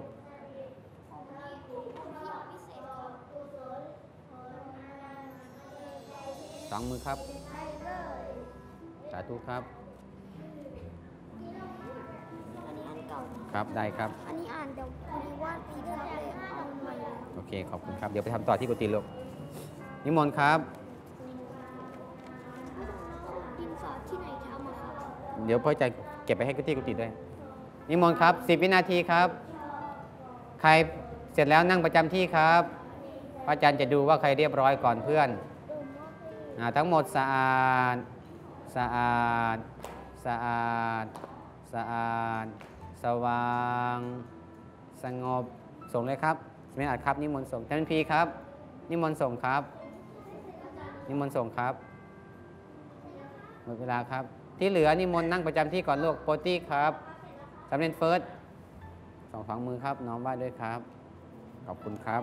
สองมือครับสาธุครับอันนี้อันเก่าครับได้ครับอันนี้อ่านเดี๋ยวพอดีว่าผิดครับเลยเอาใหม่เลยโอเคขอบคุณครับเดี๋ยวไปทำต่อที่กุฏิลูกนิมนต์ครับดินสอที่ไหนทำอะครับเดี๋ยวพ่อจะเก็บไปให้กุฏิกุฏิด้วยนิมนต์ครับสิบวินาทีครับ ใครเสร็จแล้วนั่งประจำที่ครับพระอาจารย์จะดูว่าใครเรียบร้อยก่อนเพื่อนอ่าทั้งหมดสะอาดสะอาดสะอาดสะอาดสว่างสงบส่งเลยครับไม่อาจครับนิมนต์ส่งท่านพีครับนิมนต์ส่งครับนิมนต์ส่งครับหมดเวลาครับที่เหลือนิมนต์นั่งประจำที่ก่อนลูกโปรตี้ครับสำเร็จเฟิร์สสองสองมือครับน้องไหว้ด้วยครับขอบคุณครับ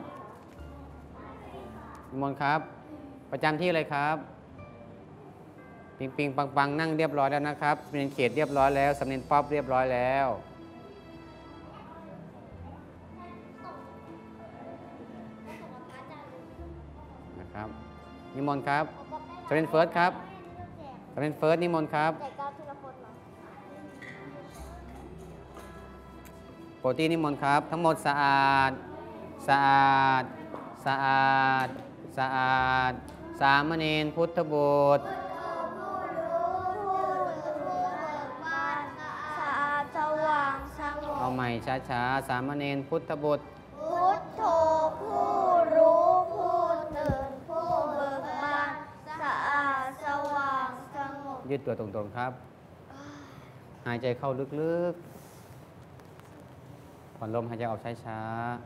นิมนต์ครับประจำที่เลยครับปิงปิงปังปังนั่งเรียบร้อยแล้วนะครับสำเร็จเขตเรียบร้อยแล้วสำเร็จป๊อปเรียบร้อยแล้วนะครับนิมนต์ครับสำเร็จเฟิร์สครับสำเร็จเฟิร์สนิมนต์ครับโปรตีนิมนต์ครับทั้งหมดสะอาดสะอาดสะอาดสะอาดสามเณรพุทธบุตรสะอาดสว่างสงบเอาใหม่ช้าๆสามเณรพุทธบุตรพุทโธผู้รู้ผู้ตื่นผู้เบิกบานสะอาดสว่างสงบยืดตัวตรงๆครับหายใจเข้าลึกๆผ่อนลมหายใจออกช้า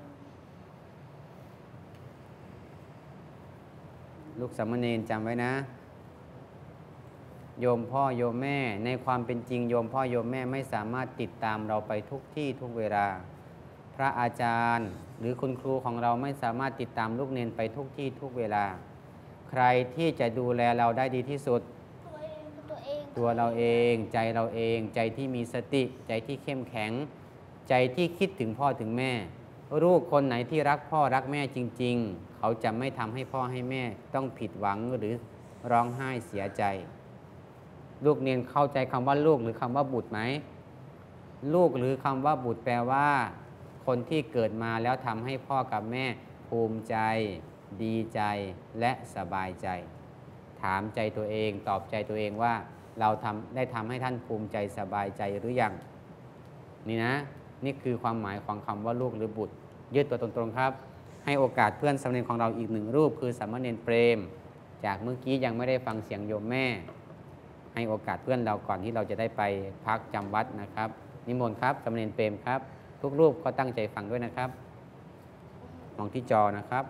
ๆลูกสามเณรจำไว้นะโยมพ่อโยมแม่ในความเป็นจริงโยมพ่อโยมแม่ไม่สามารถติดตามเราไปทุกที่ทุกเวลาพระอาจารย์หรือคุณครูของเราไม่สามารถติดตามลูกเนนไปทุกที่ทุกเวลาใครที่จะดูแลเราได้ดีที่สุดตัวเราเองใจเราเองใจที่มีสติใจที่เข้มแข็งใจที่คิดถึงพ่อถึงแม่ลูกคนไหนที่รักพ่อรักแม่จริงๆเขาจะไม่ทำให้พ่อให้แม่ต้องผิดหวังหรือร้องไห้เสียใจลูกเนียนเข้าใจคำว่าลูกหรือคำว่าบุตรไหมลูกหรือคำว่าบุตรแปลว่าคนที่เกิดมาแล้วทำให้พ่อกับแม่ภูมิใจดีใจและสบายใจถามใจตัวเองตอบใจตัวเองว่าเราทำได้ทำให้ท่านภูมิใจสบายใจหรือยังนี่นะนี่คือความหมายของคำว่าลูกหรือบุตรยืดตัวตรงๆครับให้โอกาสเพื่อนสามเณรของเราอีกหนึ่งรูปคือสามเณรเปรมจากเมื่อกี้ยังไม่ได้ฟังเสียงโยมแม่ให้โอกาสเพื่อนเราก่อนที่เราจะได้ไปพักจำวัดนะครับนิมนต์ครับสามเณรเปรมครับทุกรูปก็ตั้งใจฟังด้วยนะครับมองที่จอนะครับ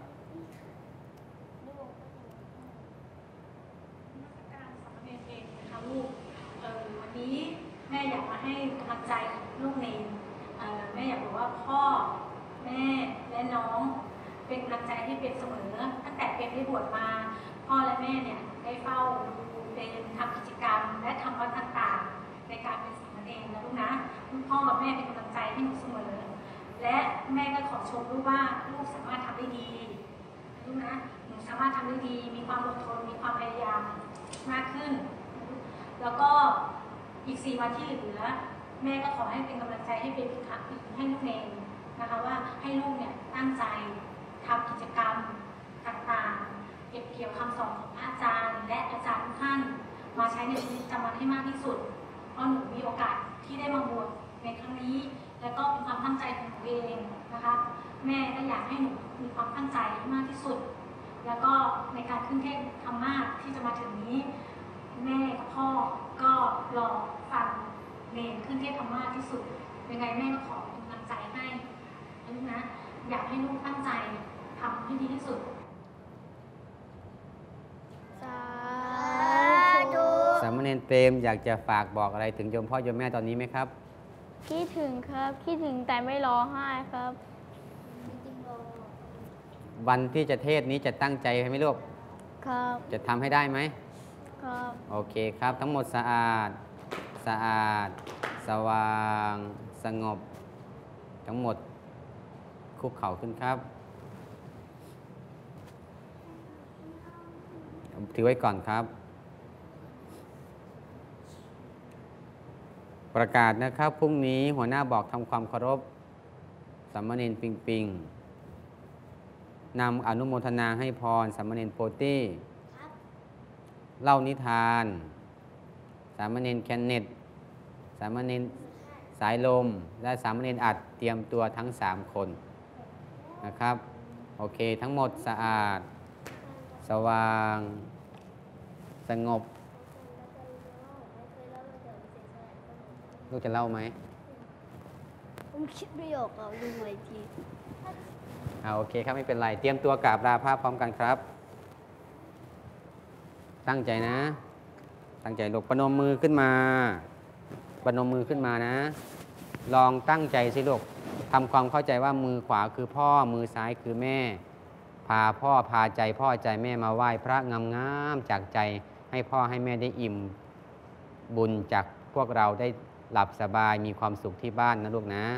การสามเณรเองนะคะลูกเอ่อวันนี้แม่อยากมาให้กำลังใจลูกเนรเอ่อแม่อยากบอกว่าพ่อแม่และน้องเป็นกำลังใจให้เป็นเสมอตั้งแต่เป็นได้บวชมาพ่อและแม่เนี่ยได้เฝ้าดูเป็นทำกิจกรรมและทำวัดต่างๆในการเป็นสามเณรนะลูกนะคุณพ่อกับแม่เป็นกำลังใจให้หนูเสมอและแม่ก็ขอชมลูกว่าลูกสามารถทำได้ดีลูกนะหนูสามารถทำได้ดีมีความอดทนมีความพยายามมากขึ้นแล้วก็อีกสี่วันที่เหลือแม่ก็ขอให้เป็นกำลังใจให้เป็นพิทักษ์ให้ลูกเองนะคะว่าให้ลูกเนี่ยตั้งใจทำกิจกรรมต่างๆเก็บเกี่ยวคำสอนของพระอาจารย์และอาจารย์ทุกท่านมาใช้ในชีวิตประจำวันให้มากที่สุดเพราะหนูมีโอกาสที่ได้มาบวชในครั้งนี้แล้วก็เป็นความตั้งใจของหนูเองนะคะแม่ก็อยากให้หนูมีความตั้งใจมากที่สุดแล้วก็ในการขึ้นเทศธรรมะที่จะมาถึงนี้แม่กับพ่อก็รอฟังเนรขึ้นเทศธรรมะที่สุดยังไงแม่ก็ขอเป็นกำลังใจให้ลูกนะอยากให้ลูกตั้งใจทำให้ดีที่สุดสาธุสามเณรเปรมอยากจะฝากบอกอะไรถึงโยมพ่อโยมแม่ตอนนี้ไหมครับคิดถึงครับคิดถึงแต่ไม่ร้องไห้ครับวันที่จะเทศนี้จะตั้งใจไหมลูกครับจะทำให้ได้ไหมครับโอเคครับทั้งหมดสะอาดสะอาดสว่างสงบทั้งหมดคุกเข่าขึ้นครับถือไว้ก่อนครับประกาศนะครับพรุ่งนี้หัวหน้าบอกทำความเคารพสามเณรปิงปิงนำอนุโมทนาให้พรสามเณรโปตี้เล่านิทานสามเณรแคนเน็ตสามเณรสายลมและสามเณรอัดเตรียมตัวทั้งสามคนนะครับโอเคทั้งหมดสะอาดสว่างสงบลูกจะเล่าไหมผมคิดไม่ออกเอาดูหน่อยทีอ่าโอเคครับไม่เป็นไรเตรียมตัวกราบลาพระพร้อมกันครับตั้งใจนะตั้งใจลูกประนมมือขึ้นมาประนมมือขึ้นมานะลองตั้งใจสิลูกทำความเข้าใจว่ามือขวาคือพ่อมือซ้ายคือแม่พาพ่อพาใจพ่อใจแม่มาไหว้พระงามๆจากใจให้พ่อให้แม่ได้อิ่มบุญจากพวกเราได้หลับสบายมีความสุขที่บ้านนะลูกนะ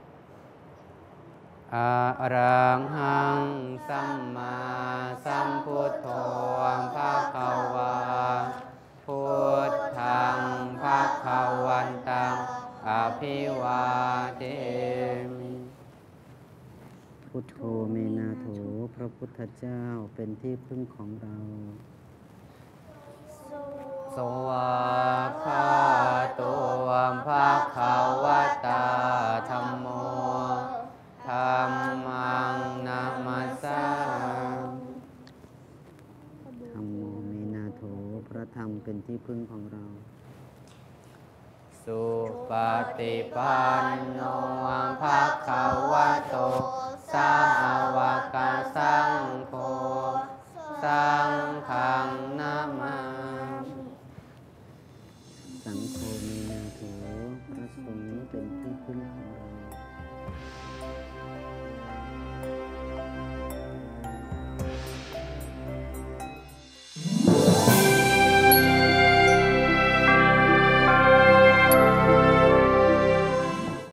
อะระหังสัมมาสัมพุทโธภะคะวาพุทธังภะคะวันตังอภิวาเทมิพุทโธเมนาโถพระพุทธเจ้าเป็นที่พึ่งของเราสวากขาโตภะคะวะตาธัมโมธัมมังนามัสสาธัมโมเมนาโถพระธรรมเป็นที่พึ่งของเราสุปฏิปันโนภะคะวะโตสา